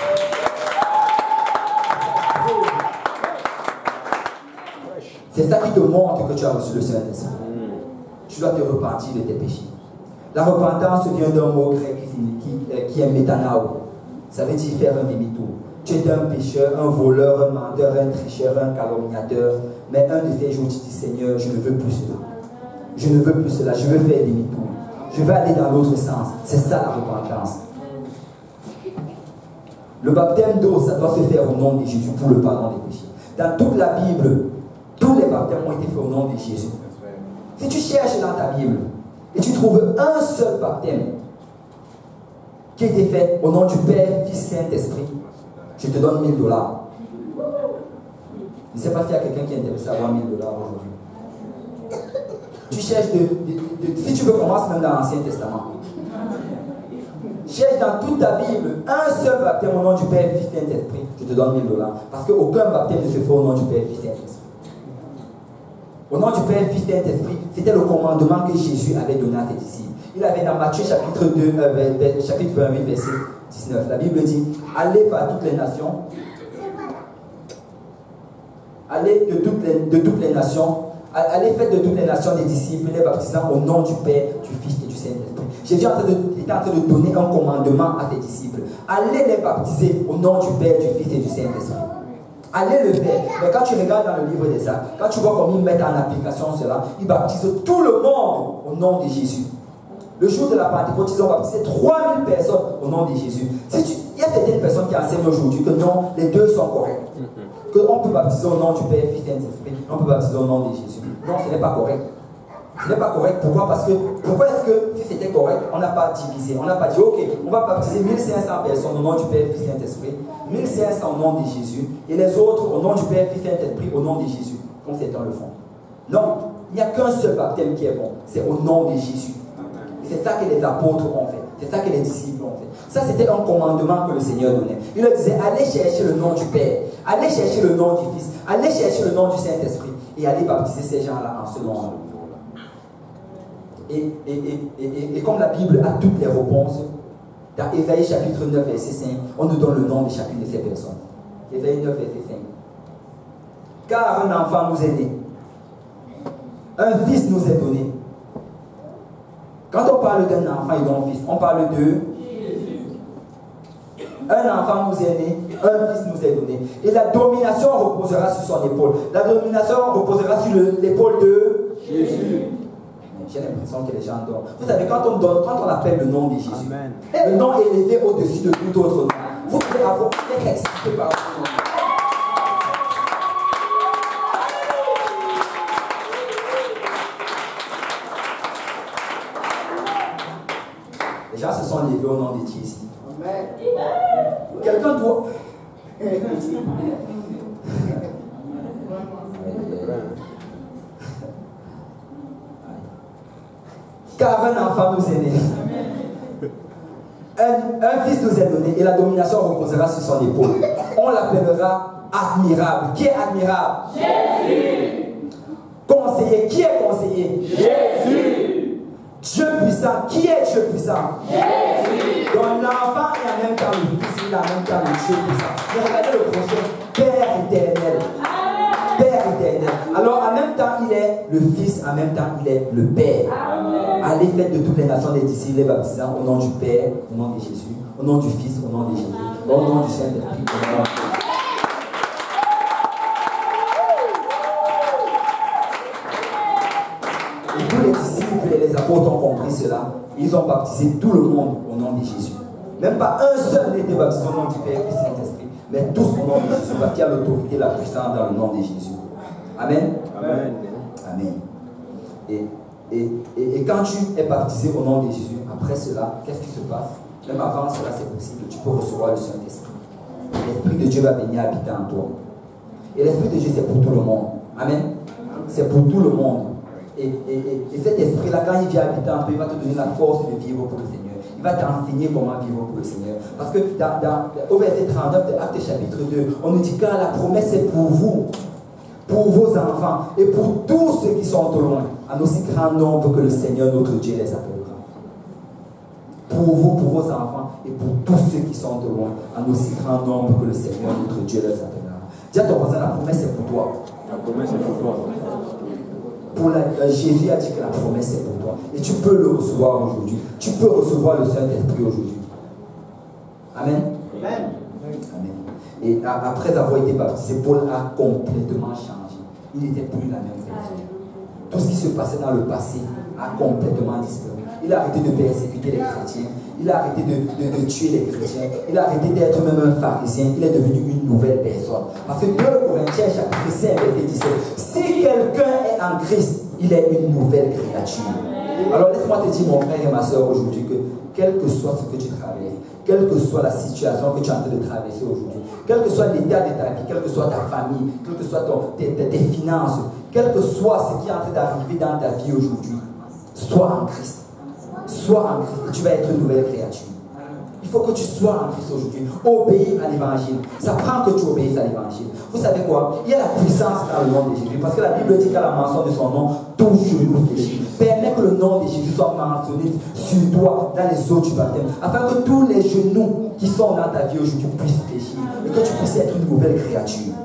Speaker 1: C'est ça qui te montre que tu as reçu le Saint-Esprit. Tu dois te repentir de tes péchés. La repentance vient d'un mot grec qui est métanao. Ça veut dire faire un demi-tour. Tu étais un pécheur, un voleur, un menteur, un tricheur, un calomniateur. Mais un de ces jours, tu dis, Seigneur, je ne veux plus cela. Je ne veux plus cela. Je veux faire demi-tour. Je veux aller dans l'autre sens. C'est ça la repentance. Le baptême d'eau, ça doit se faire au nom de Jésus pour le pardon des péchés. Dans toute la Bible, tous les baptêmes ont été faits au nom de Jésus. Si tu cherches dans ta Bible et tu trouves un seul baptême qui a été fait au nom du Père, Fils, Saint-Esprit, je te donne $1000. Je ne sais pas s'il y a quelqu'un qui est intéressé à avoir $1000 aujourd'hui. Tu cherches si tu veux, commence même dans l'Ancien Testament. Cherche dans toute ta Bible un seul baptême au nom du Père, Fils, Saint-Esprit, je te donne $1000. Parce qu'aucun baptême ne se fait au nom du Père, Fils, Saint-Esprit. Au nom du Père, Fils, Saint-Esprit, c'était le commandement que Jésus avait donné à ses disciples. Il avait dans Matthieu chapitre 2, chapitre 28, verset 19. La Bible dit, allez par toutes les nations. Allez de toutes les nations. Allez faites de toutes les nations des disciples, les baptisant au nom du Père, du Fils et du Saint-Esprit. Jésus était en train de donner un commandement à ses disciples. Allez les baptiser au nom du Père, du Fils et du Saint-Esprit. Allez le faire. Mais quand tu regardes dans le livre des Actes, quand tu vois comment ils mettent en application cela, ils baptisent tout le monde au nom de Jésus. Le jour de la Pentecôte, ils ont baptisé 3000 personnes au nom de Jésus. Il y a certaines personnes qui enseignent aujourd'hui que non, les deux sont corrects. Qu'on peut baptiser au nom du Père, Fils et Saint-Esprit, on peut baptiser au nom de Jésus. Non, ce n'est pas correct. Ce n'est pas correct. Pourquoi? Parce que, pourquoi est-ce que, si c'était correct, on n'a pas divisé, on n'a pas dit, ok, on va baptiser 1500 personnes au nom du Père, Fils et Saint-Esprit, 1500 au nom de Jésus, et les autres au nom du Père, Fils et Saint-Esprit, au nom de Jésus, comme certains le font. Non, il n'y a qu'un seul baptême qui est bon, c'est au nom de Jésus. Et c'est ça que les apôtres ont fait, c'est ça que les disciples ont fait. Ça, c'était un commandement que le Seigneur donnait. Il leur disait, allez chercher le nom du Père, allez chercher le nom du Fils, allez chercher le nom du Saint-Esprit et allez baptiser ces gens-là en ce nom-là. Et comme la Bible a toutes les réponses, dans Ésaïe chapitre 9, verset 5, on nous donne le nom de chacune de ces personnes. Ésaïe 9, verset 5. Car un enfant nous est né, un fils nous est donné. Quand on parle d'un enfant et d'un fils, on parle de Jésus. Un enfant nous est né, un fils nous est donné. Et la domination reposera sur son épaule. La domination reposera sur l'épaule de Jésus. J'ai l'impression que les gens dorment. Vous savez, quand on appelle le nom de Jésus, amen, le nom est élevé au-dessus de tout autre nom. Vous pouvez avoir être excité par ce nom. Les gens se sont levés au nom de Jésus. Amen. Quelqu'un doit... Car un enfant nous est né, un fils nous est donné et la domination reposera sur son épaule. On l'appellera admirable. Qui est admirable? Jésus. Conseiller. Qui est conseiller? Jésus. Dieu puissant. Qui est Dieu puissant? Jésus. Donc l'enfant est en même temps le fils, il est en même temps le Dieu puissant. Mais regardez le prochain, Père éternel. Père éternel. Alors en même temps il est le Fils, en même temps il est le Père. Amen. Allez, faites de toutes les nations des disciples, les baptisants, au nom du Père, au nom de Jésus, au nom du Fils, au nom de Jésus, au nom du Saint-Esprit. Et tous les disciples et les apôtres ont compris cela. Ils ont baptisé tout le monde au nom de Jésus. Même pas un seul n'était baptisé au nom du Père et du Saint-Esprit, mais tous au nom de Jésus, parce qu'il y a l'autorité, la puissance dans le nom de Jésus. Amen. Amen. Amen. Et quand tu es baptisé au nom de Jésus, après cela, qu'est-ce qui se passe? Même avant cela, c'est possible, tu peux recevoir le Saint-Esprit. L'Esprit de Dieu va venir habiter en toi. Et l'Esprit de Dieu, c'est pour tout le monde. Amen. C'est pour tout le monde. Et cet esprit-là, quand il vient habiter en toi, il va te donner la force de vivre pour le Seigneur. Il va t'enseigner comment vivre pour le Seigneur. Parce que au verset 39 de Actes chapitre 2, on nous dit car la promesse est pour vous, pour vos enfants et pour tous ceux qui sont au loin, en aussi grand nombre que le Seigneur notre Dieu les appellera. Pour vous, pour vos enfants et pour tous ceux qui sont au loin, en aussi grand nombre que le Seigneur notre Dieu les appellera. Dis à ton voisin, la promesse est pour toi. La promesse est pour toi. Jésus a dit que la promesse est pour toi. Et tu peux le recevoir aujourd'hui. Tu peux recevoir le Saint-Esprit aujourd'hui. Amen. Amen. Amen. Et après avoir été baptisé, Paul a complètement changé. Il n'était plus la même personne. Tout ce qui se passait dans le passé a complètement disparu. Il a arrêté de persécuter les chrétiens. Il a arrêté de tuer les chrétiens. Il a arrêté d'être même un pharisien. Il est devenu une nouvelle personne. Parce que 2 Corinthiens chapitre 5 verset 17. Si quelqu'un est en Christ, il est une nouvelle créature. Alors laisse-moi te dire, mon frère et ma soeur, aujourd'hui, que quel que soit ce que tu traverses, quelle que soit la situation que tu es en train de traverser aujourd'hui, quel que soit l'état de ta vie, quelle que soit ta famille, quelles que soient tes finances, quel que soit ce qui est en train d'arriver dans ta vie aujourd'hui, sois en Christ. Sois en Christ et tu vas être une nouvelle créature. Il faut que tu sois en Christ aujourd'hui. Obéis à l'évangile. Ça prend que tu obéisses à l'évangile. Vous savez quoi? Il y a la puissance dans le nom de Jésus. Parce que la Bible dit qu'à la mention de son nom, tout genou fléchit. Permets que le nom de Jésus soit mentionné sur toi dans les eaux du baptême. Afin que tous les genoux qui sont dans ta vie aujourd'hui puissent fléchir. Et que tu puisses être une nouvelle créature.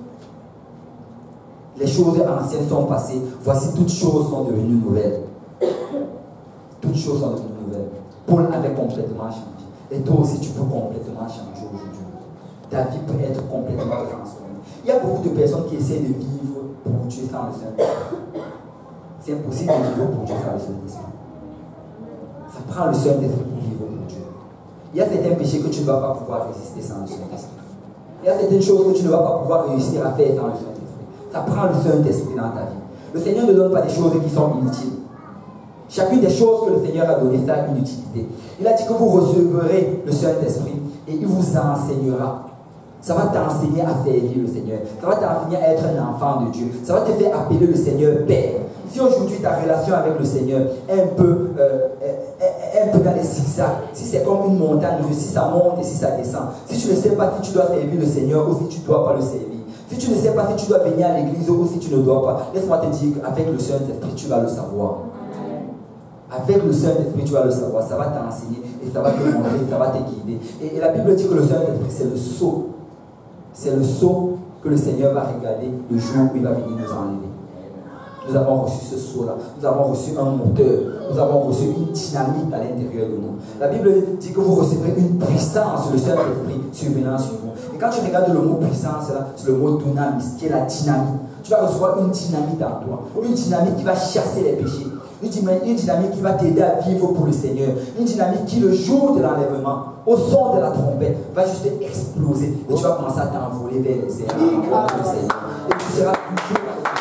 Speaker 1: Les choses anciennes sont passées. Voici toutes choses sont devenues nouvelles. Toutes choses sont devenues nouvelles. Paul avait complètement changé. Et toi aussi, tu peux complètement changer aujourd'hui. Ta vie peut être complètement transformée. Il y a beaucoup de personnes qui essaient de vivre pour Dieu sans le Saint-Esprit. C'est impossible de vivre pour Dieu sans le Saint-Esprit. Ça prend le Saint-Esprit pour vivre pour Dieu. Il y a certains péchés que tu ne vas pas pouvoir résister sans le Saint-Esprit. Il y a certaines choses que tu ne vas pas pouvoir réussir à faire sans le Saint-Esprit. Ça prend le Saint-Esprit dans ta vie. Le Seigneur ne donne pas des choses qui sont inutiles. Chacune des choses que le Seigneur a données, ça a une utilité. Il a dit que vous recevrez le Saint-Esprit et il vous enseignera. Ça va t'enseigner à servir le Seigneur. Ça va t'enseigner à être un enfant de Dieu. Ça va te faire appeler le Seigneur Père. Si aujourd'hui ta relation avec le Seigneur est un peu un peu dans les zigzags, si c'est comme une montagne, si ça monte et si ça descend, si tu ne sais pas si tu dois servir le Seigneur ou si tu ne dois pas le servir, si tu ne sais pas si tu dois venir à l'église ou si tu ne dois pas, laisse-moi te dire qu'avec le Saint-Esprit, tu vas le savoir. Avec le Saint-Esprit, tu vas le savoir, ça va t'enseigner et ça va te montrer, ça va te guider. Et la Bible dit que le Saint-Esprit, c'est le sceau. C'est le sceau que le Seigneur va regarder le jour où il va venir nous enlever. Nous avons reçu ce sceau-là, nous avons reçu un moteur, nous avons reçu une dynamique à l'intérieur de nous. La Bible dit que vous recevrez une puissance, le Saint-Esprit survenant sur vous. Et quand tu regardes le mot puissance, c'est le mot dunamis, qui est la dynamique. Tu vas recevoir une dynamique en toi, une dynamique qui va chasser les péchés, une dynamique qui va t'aider à vivre pour le Seigneur, une dynamique qui, le jour de l'enlèvement, au son de la trompette, va juste exploser et tu vas commencer à t'envoler vers les airs, vers le Seigneur. Et tu seras toujours avec lui.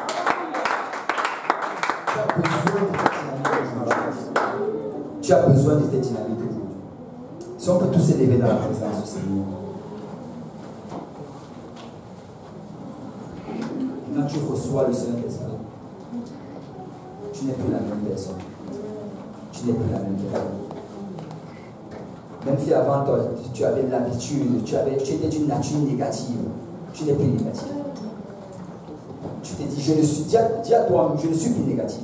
Speaker 1: Tu as besoin de cette dynamique aujourd'hui. Si on peut tous s'élever dans la présence du Seigneur. Et quand tu reçois le Saint-Esprit, tu n'es plus la même personne. Tu n'es plus la même personne. Même si avant toi, tu avais l'habitude, tu étais d'une nature négative, tu n'es plus négatif. Tu t'es dit, dis à toi, je ne suis plus négatif.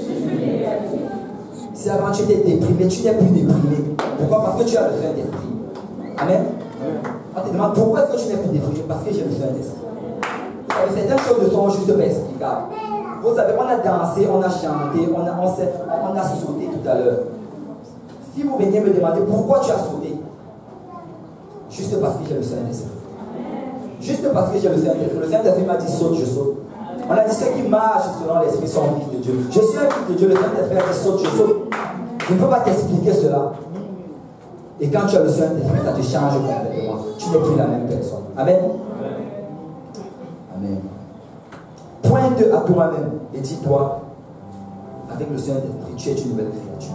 Speaker 1: Si avant tu étais déprimé, tu n'es plus déprimé. Pourquoi? Parce que tu as le Saint-Esprit. Amen. On te demande pourquoi est-ce que tu n'es plus déprimé? Parce que j'ai le Saint-Esprit. Certaines choses ne sont juste pas explicables. Vous savez, on a dansé, on a chanté, on a sauté tout à l'heure. Si vous veniez me demander pourquoi tu as sauté, juste parce que j'ai le Saint-Esprit. Juste parce que j'ai le Saint-Esprit. Le Saint-Esprit m'a dit saute, je saute. On a dit ceux qui marchent selon l'Esprit sont fils de Dieu. Je suis un fils de Dieu, le Saint-Esprit a dit saute, je saute. Je ne peux pas t'expliquer cela. Et quand tu as le Saint-Esprit, ça te change complètement. Tu n'es plus la même personne. Amen. Amen. Pointe à toi-même et dis-toi, avec le Saint-Esprit, tu es une nouvelle créature.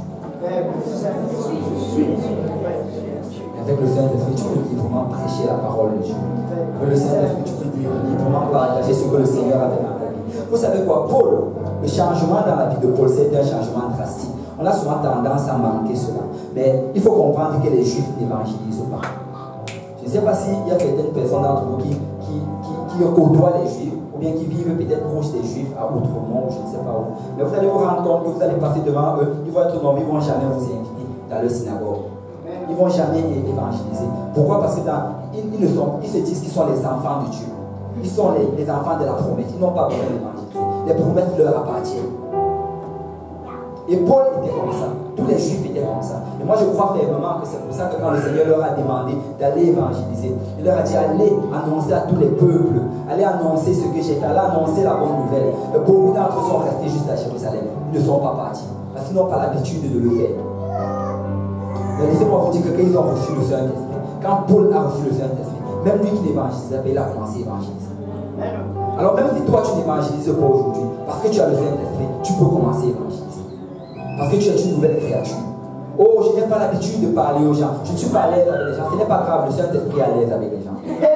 Speaker 1: Avec le Saint-Esprit, tu peux librement prêcher la parole de Dieu. Avec le Saint-Esprit, tu peux librement partager ce que le Seigneur a fait dans ta vie. Vous savez quoi, Paul, le changement dans la vie de Paul, c'est un changement drastique. On a souvent tendance à manquer cela. Mais il faut comprendre que les Juifs n'évangélisent pas. Je ne sais pas s'il y a certaines personnes d'entre vous qui côtoient les Juifs, ou bien qui vivent peut-être proche des Juifs à Outremont, je ne sais pas où. Mais vous allez vous rendre compte que vous allez passer devant eux, ils vont être nombreux, ils ne vont jamais vous inviter dans leur synagogue. Ils ne vont jamais évangéliser. Pourquoi? Parce que ils se disent qu'ils sont les enfants de Dieu. Ils sont les enfants de la promesse. Ils n'ont pas besoin d'évangéliser. Les promesses leur appartiennent. Et Paul était comme ça. Tous les Juifs étaient comme ça. Et moi je crois fermement que c'est pour ça que quand le Seigneur leur a demandé d'aller évangéliser, il leur a dit allez annoncer à tous les peuples, allez annoncer ce que j'ai fait, allez annoncer la bonne nouvelle. Et beaucoup d'entre eux sont restés juste à Jérusalem. Ils ne sont pas partis. Parce qu'ils n'ont pas l'habitude de le faire. Mais laissez-moi vous dire que quand ils ont reçu le Saint-Esprit, quand Paul a reçu le Saint-Esprit, même lui qui n'évangélisait pas, il a commencé à évangéliser. Alors même si toi tu n'évangélises pas aujourd'hui, parce que tu as le Saint-Esprit, tu peux commencer à évangéliser. Parce que tu es une nouvelle créature. Oh, je n'ai pas l'habitude de parler aux gens. Je ne suis pas à l'aise avec les gens. Ce n'est pas grave, le Saint-Esprit est à l'aise avec les gens.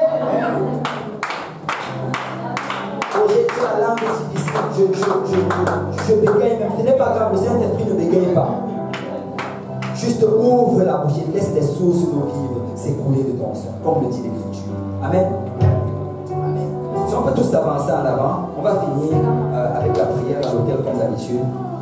Speaker 1: Oh, j'ai la langue difficile. Je bégaye même. Ce n'est pas grave, le Saint-Esprit ne bégaye pas. Juste ouvre la bouche et laisse les sources d'eau vive s'écouler de ton sein, comme le dit l'Écriture. Amen. Amen. Si on peut tous avancer en avant, on va finir avec la prière à l'autel comme d'habitude.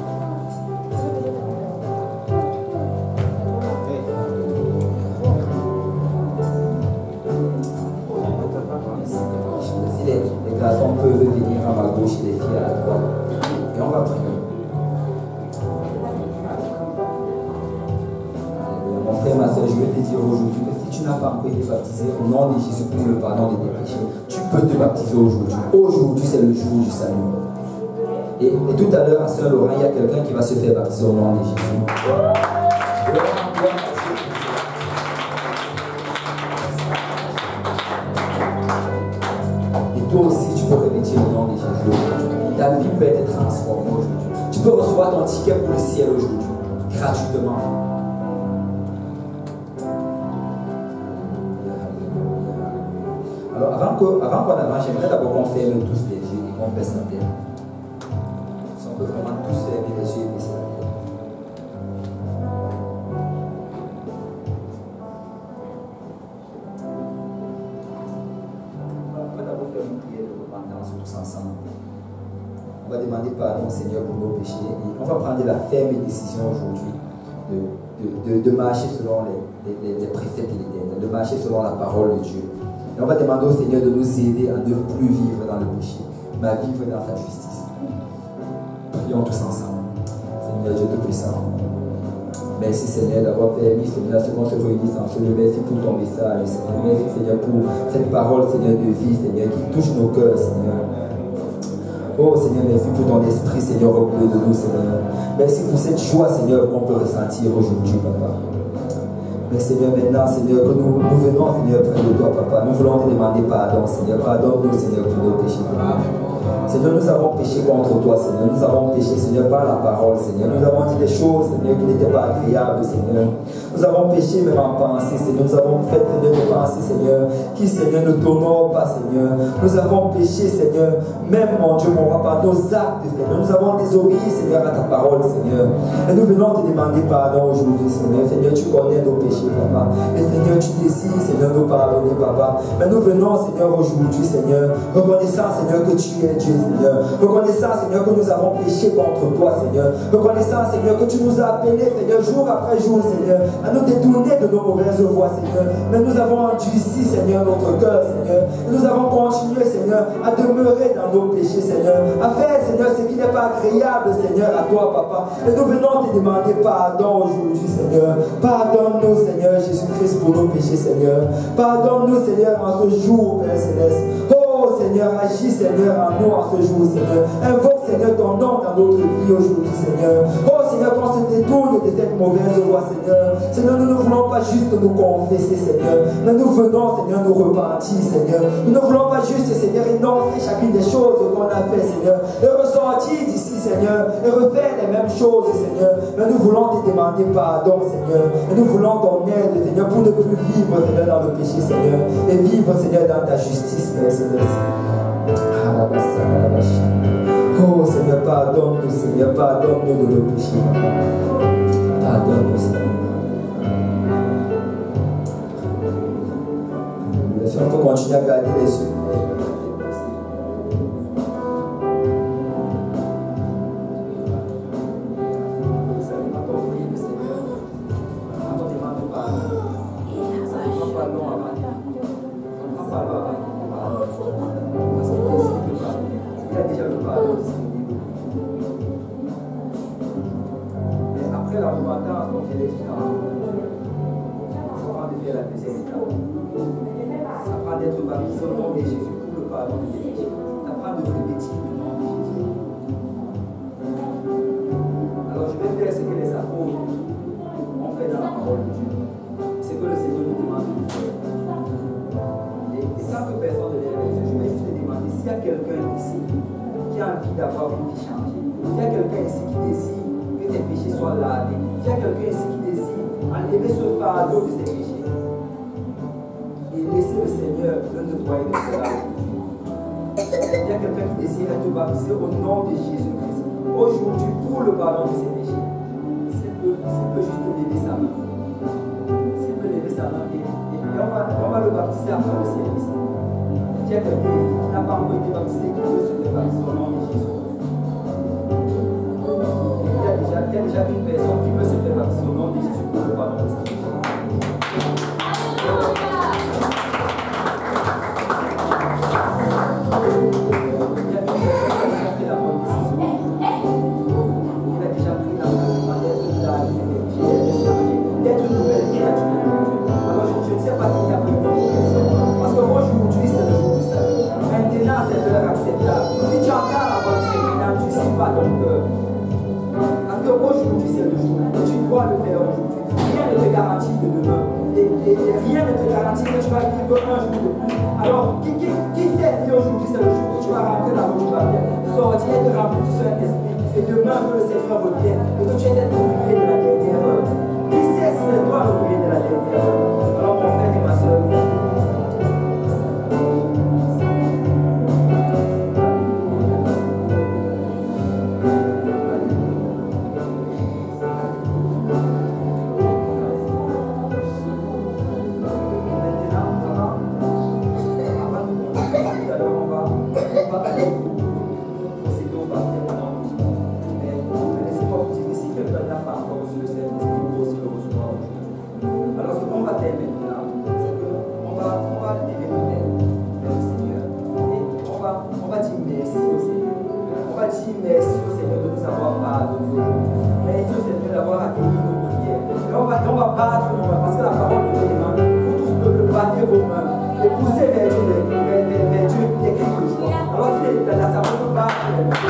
Speaker 1: Les garçons peuvent venir à ma gauche et les filles à la droite. Et on va prier. Mon frère, ma soeur, je vais te dire aujourd'hui que si tu n'as pas encore été baptisé au nom de Jésus pour le pardon de tes péchés, tu peux te baptiser aujourd'hui. Aujourd'hui, c'est le jour du salut. Et tout à l'heure, à Saint-Laurent, il y a quelqu'un qui va se faire baptiser au nom de Jésus. Toi aussi, tu peux revêtir le nom de Jésus aujourd'hui. Ta vie peut être transformée aujourd'hui. Tu peux recevoir ton ticket pour le ciel aujourd'hui, gratuitement. Alors, avant qu'on avance, j'aimerais d'abord qu'on ferme tous les yeux et qu'on baisse la tête. Si on peut vraiment tous fermer les yeux et baisser la tête. ensemble. On va demander pardon, Seigneur, pour nos péchés. Et on va prendre la ferme décision aujourd'hui de marcher selon les préceptes de l'Éternel, de marcher selon la parole de Dieu. Et on va demander au Seigneur de nous aider à ne plus vivre dans le péché, mais à vivre dans sa justice. Prions tous ensemble. Seigneur Dieu Tout-Puissant, merci Seigneur d'avoir permis, Seigneur, ce qu'on se réunisse en ce lieu. Merci pour ton message, Seigneur. Merci Seigneur pour cette parole, Seigneur, de vie, Seigneur, qui touche nos cœurs, Seigneur. Oh Seigneur, merci pour ton esprit, Seigneur, au milieu de nous, Seigneur. Merci pour cette joie, Seigneur, qu'on peut ressentir aujourd'hui, Papa. Mais Seigneur, maintenant, Seigneur, que nous venons, Seigneur, près de toi, Papa. Nous voulons te demander pardon, Seigneur. Pardonne-nous, Seigneur, pour nos péchés, Papa. Seigneur, nous avons péché contre toi, Seigneur. Nous avons péché, Seigneur, par la parole, Seigneur. Nous avons dit des choses, Seigneur, qui n'étaient pas agréables, Seigneur. Nous avons péché même en pensée, Seigneur. Nous avons fait, Seigneur, des pensées, Seigneur, qui, Seigneur, ne t'honorent pas, Seigneur. Nous avons péché, Seigneur, même, mon Dieu, mon roi, par nos actes, Seigneur. Nous avons désobéi, Seigneur, à ta parole, Seigneur. Et nous venons te demander pardon aujourd'hui, Seigneur. Seigneur, tu connais nos péchés, Papa. Et Seigneur, tu désires, Seigneur, nous pardonner, Papa. Mais nous venons, Seigneur, aujourd'hui, Seigneur, reconnaissant, Seigneur, que tu es Dieu, Seigneur. Reconnaissant, Seigneur, que nous avons péché contre toi, Seigneur. Reconnaissant, Seigneur, que tu nous as appelés, Seigneur, jour après jour, Seigneur, à nous détourner de nos mauvaises voies, Seigneur. Mais nous avons endurci, Seigneur, notre cœur, Seigneur. Et nous avons continué, Seigneur, à demeurer dans nos péchés, Seigneur. À faire, Seigneur, ce qui n'est pas agréable, Seigneur, à toi, Papa. Et nous venons te demander pardon aujourd'hui, Seigneur. Pardonne-nous, Seigneur, Jésus-Christ, pour nos péchés, Seigneur. Pardonne-nous, Seigneur, en ce jour, Père Céleste. Oh, Seigneur, agis, Seigneur, en nous en ce jour, Seigneur. Invoque, Seigneur, ton nom dans notre vie aujourd'hui, Seigneur. Oh, Seigneur, qu'on se détourne de cette mauvaise voie, Seigneur. Seigneur, nous ne voulons pas juste nous confesser, Seigneur. Mais nous venons, Seigneur, nous repentir, Seigneur. Nous ne voulons pas juste, Seigneur, énoncer chacune des choses qu'on a fait, Seigneur. Et ressortir d'ici, Seigneur. Et refaire les mêmes choses, Seigneur. Mais nous voulons te demander pardon, Seigneur. Et nous voulons ton aide, Seigneur, pour ne plus vivre, Seigneur, dans le péché, Seigneur. Et vivre, Seigneur, dans ta justice, Père Céleste. Oh Seigneur, pardonne-nous, Seigneur, pardonne-nous de nos péchés. Pardonne-nous, Seigneur. Si on peut continuer à garder les yeux.
Speaker 2: D'avoir une vie changée. Il y a quelqu'un ici qui désire que tes péchés soient lavés. Il y a quelqu'un ici qui désire enlever ce fardeau de ses péchés et laisser le Seigneur le nettoyer de cela. Il y a quelqu'un qui désire être baptisé au nom de Jésus-Christ aujourd'hui pour le pardon de ses péchés. S'il peut juste lever sa main. S'il peut lever sa main et on va le baptiser après le service. Il y a quelqu'un qui n'a pas encore été baptisé qui veut se faire baptiser au nom de Jésus. Il y a déjà une personne qui veut se faire baptiser au nom de Jésus pour le pardon de sa péché. Il y a une personne qui a fait la bonne décision. Il a déjà pris l'engagement d'être lavé, d'être une nouvelle créature. Alors je ne sais pas qui a pris pour personne. Parce que moi aujourd'hui c'est le jour du salut. Maintenant c'est l'heure acceptable. Si tu as encore la bonne Seigneur, tu ne sais pas ton cœur. Parce qu'aujourd'hui c'est le jour. Tu dois le faire aujourd'hui. Rien ne te garantit de demain. Et rien ne te garantit que tu vas vivre un jour de plus. Alors, qui sait si aujourd'hui c'est le jour où tu vas rentrer dans le jour sortir et te remplir du Saint-Esprit. Et demain que le Seigneur revienne et que tu aies l'ouvrier de la dernière heure. Qui sait si c'est toi l'ouvrier de la dernière heure. Alors mon frère et ma soeur, on va aller battre nos mains, parce que la parole de Dieu demande, vous tous peuples, battez vos mains et poussez vers Dieu des cris de joie. Alors qu'il est dans la salle de battre les mains.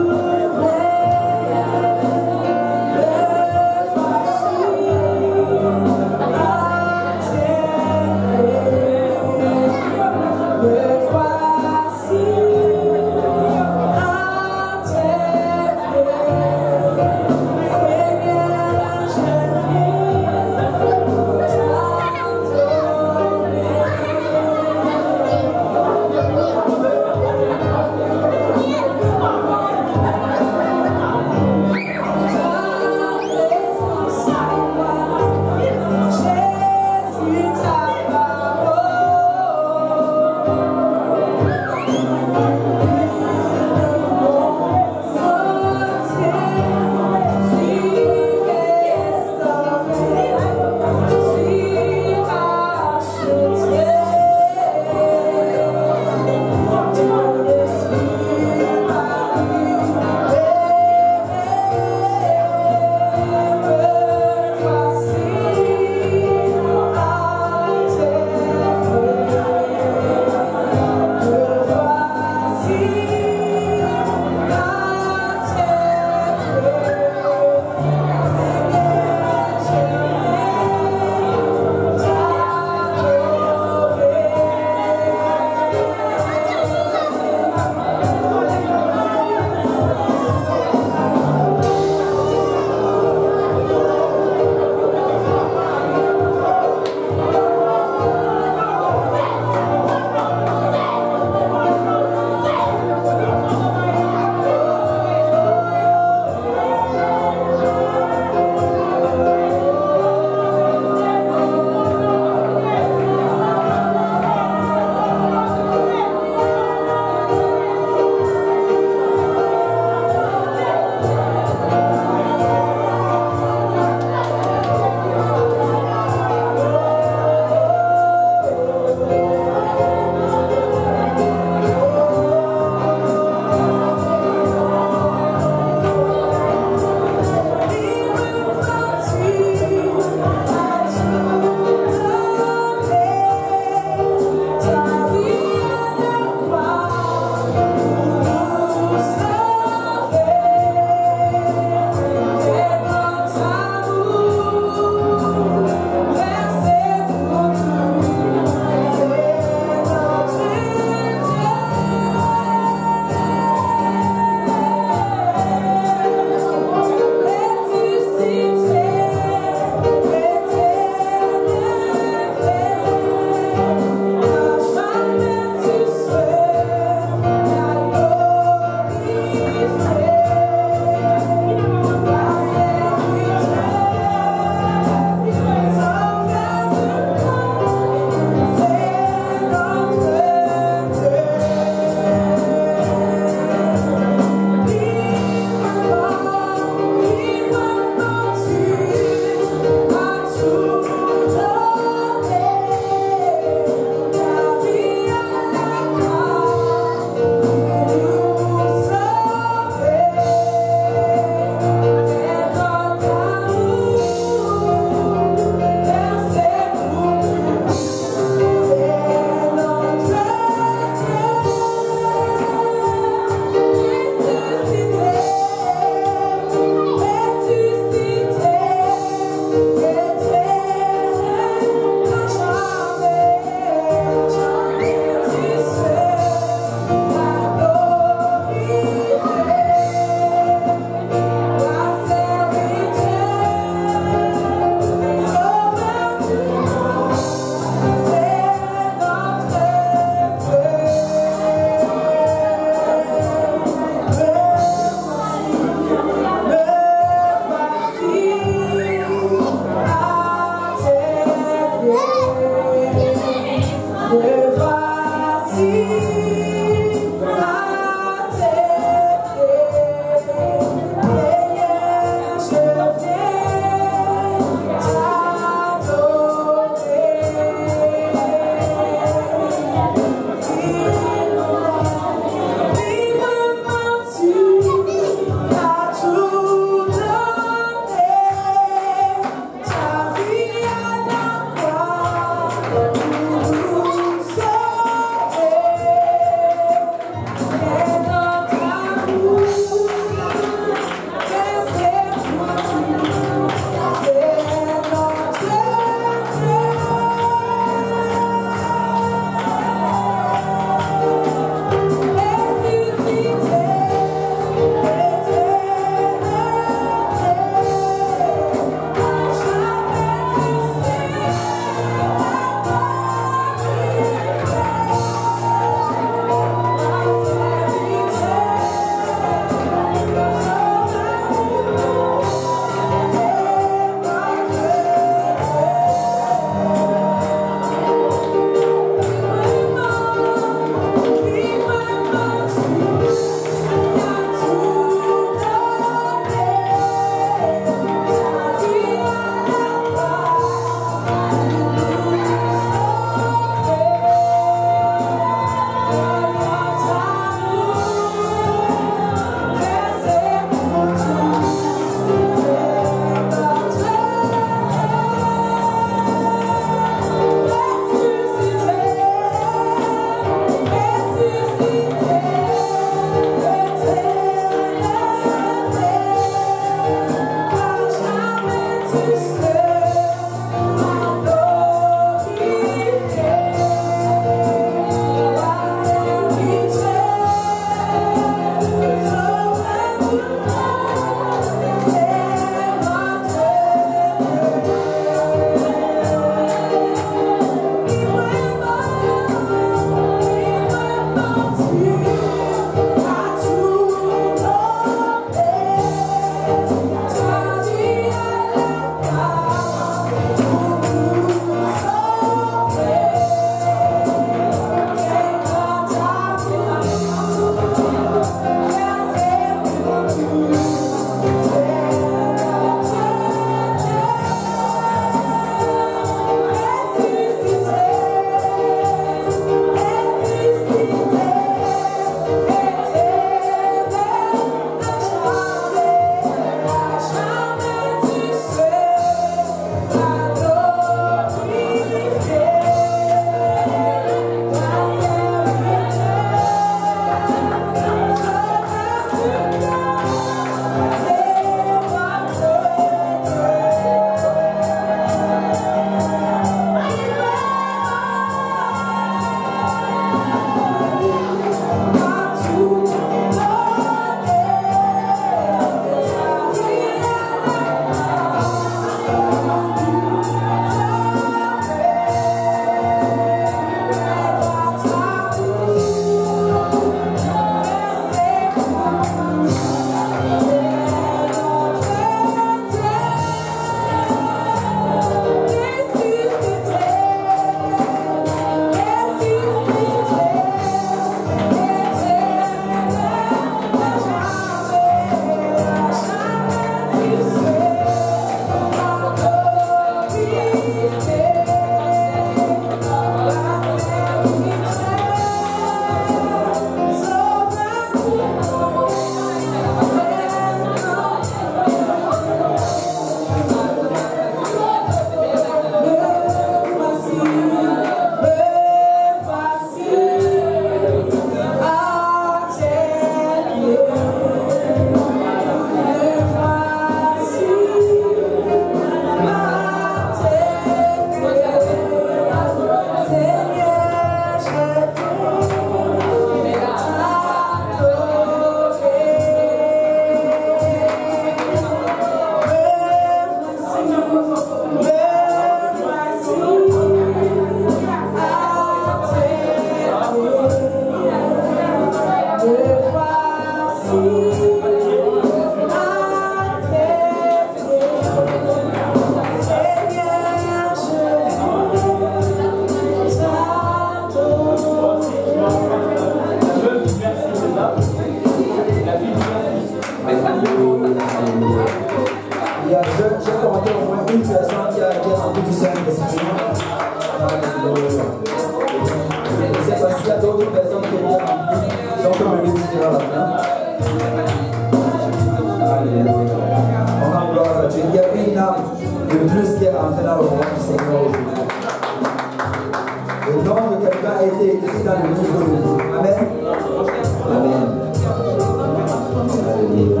Speaker 1: entrer dans le royaume du Seigneur aujourd'hui. Le nom de quelqu'un a été écrit dans le livre de vie. Amen. Amen. Alléluia.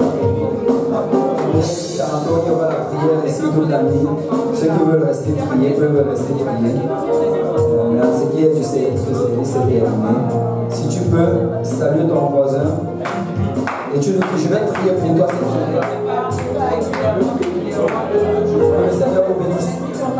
Speaker 1: C'est Antoine qui va la prière ici toute la nuit. Ceux qui veulent rester prier peuvent rester prier. Ce qui est du Seigneur, c'est terminé. Si tu peux, salue ton voisin. Et tu lui dis, je vais prier pour toi cette journée. Que le Seigneur vous bénisse.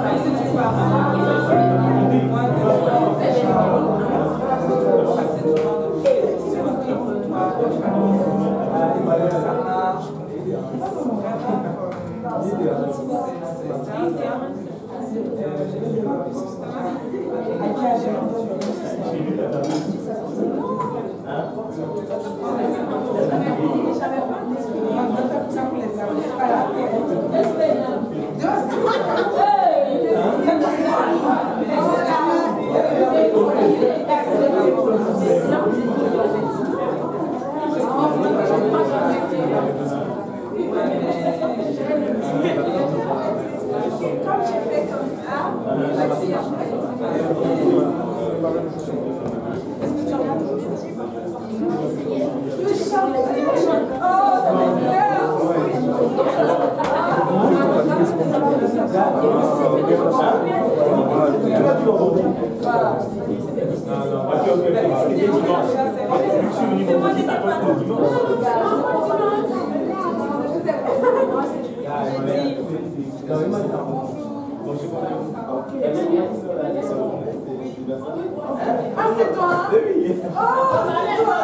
Speaker 3: Ah, c'est toi? Oh, c'est toi!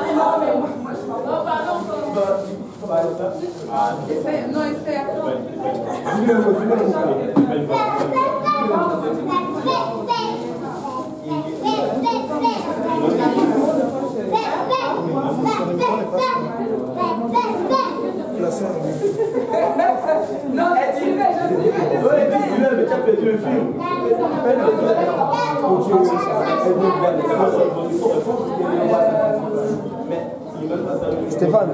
Speaker 3: Non, espère. Non, elle dit, mais tu as perdu le film.
Speaker 4: Stéphane.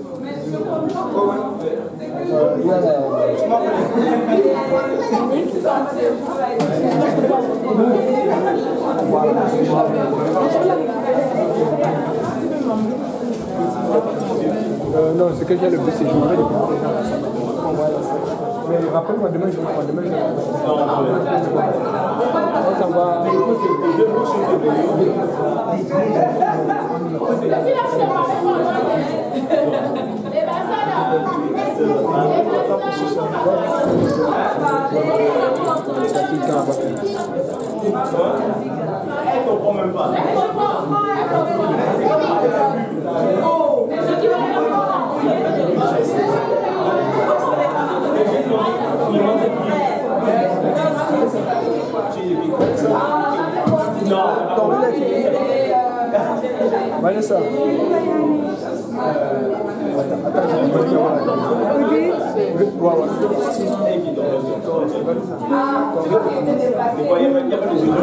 Speaker 4: Non, c'est que j'ai le bus, je voudrais les prendre les gens. Mais rappelle-moi, demain je vais prendre. Demain je vais prendre. On s'en va.
Speaker 5: Elle ne comprend même pas.
Speaker 4: Vanessa. Attends,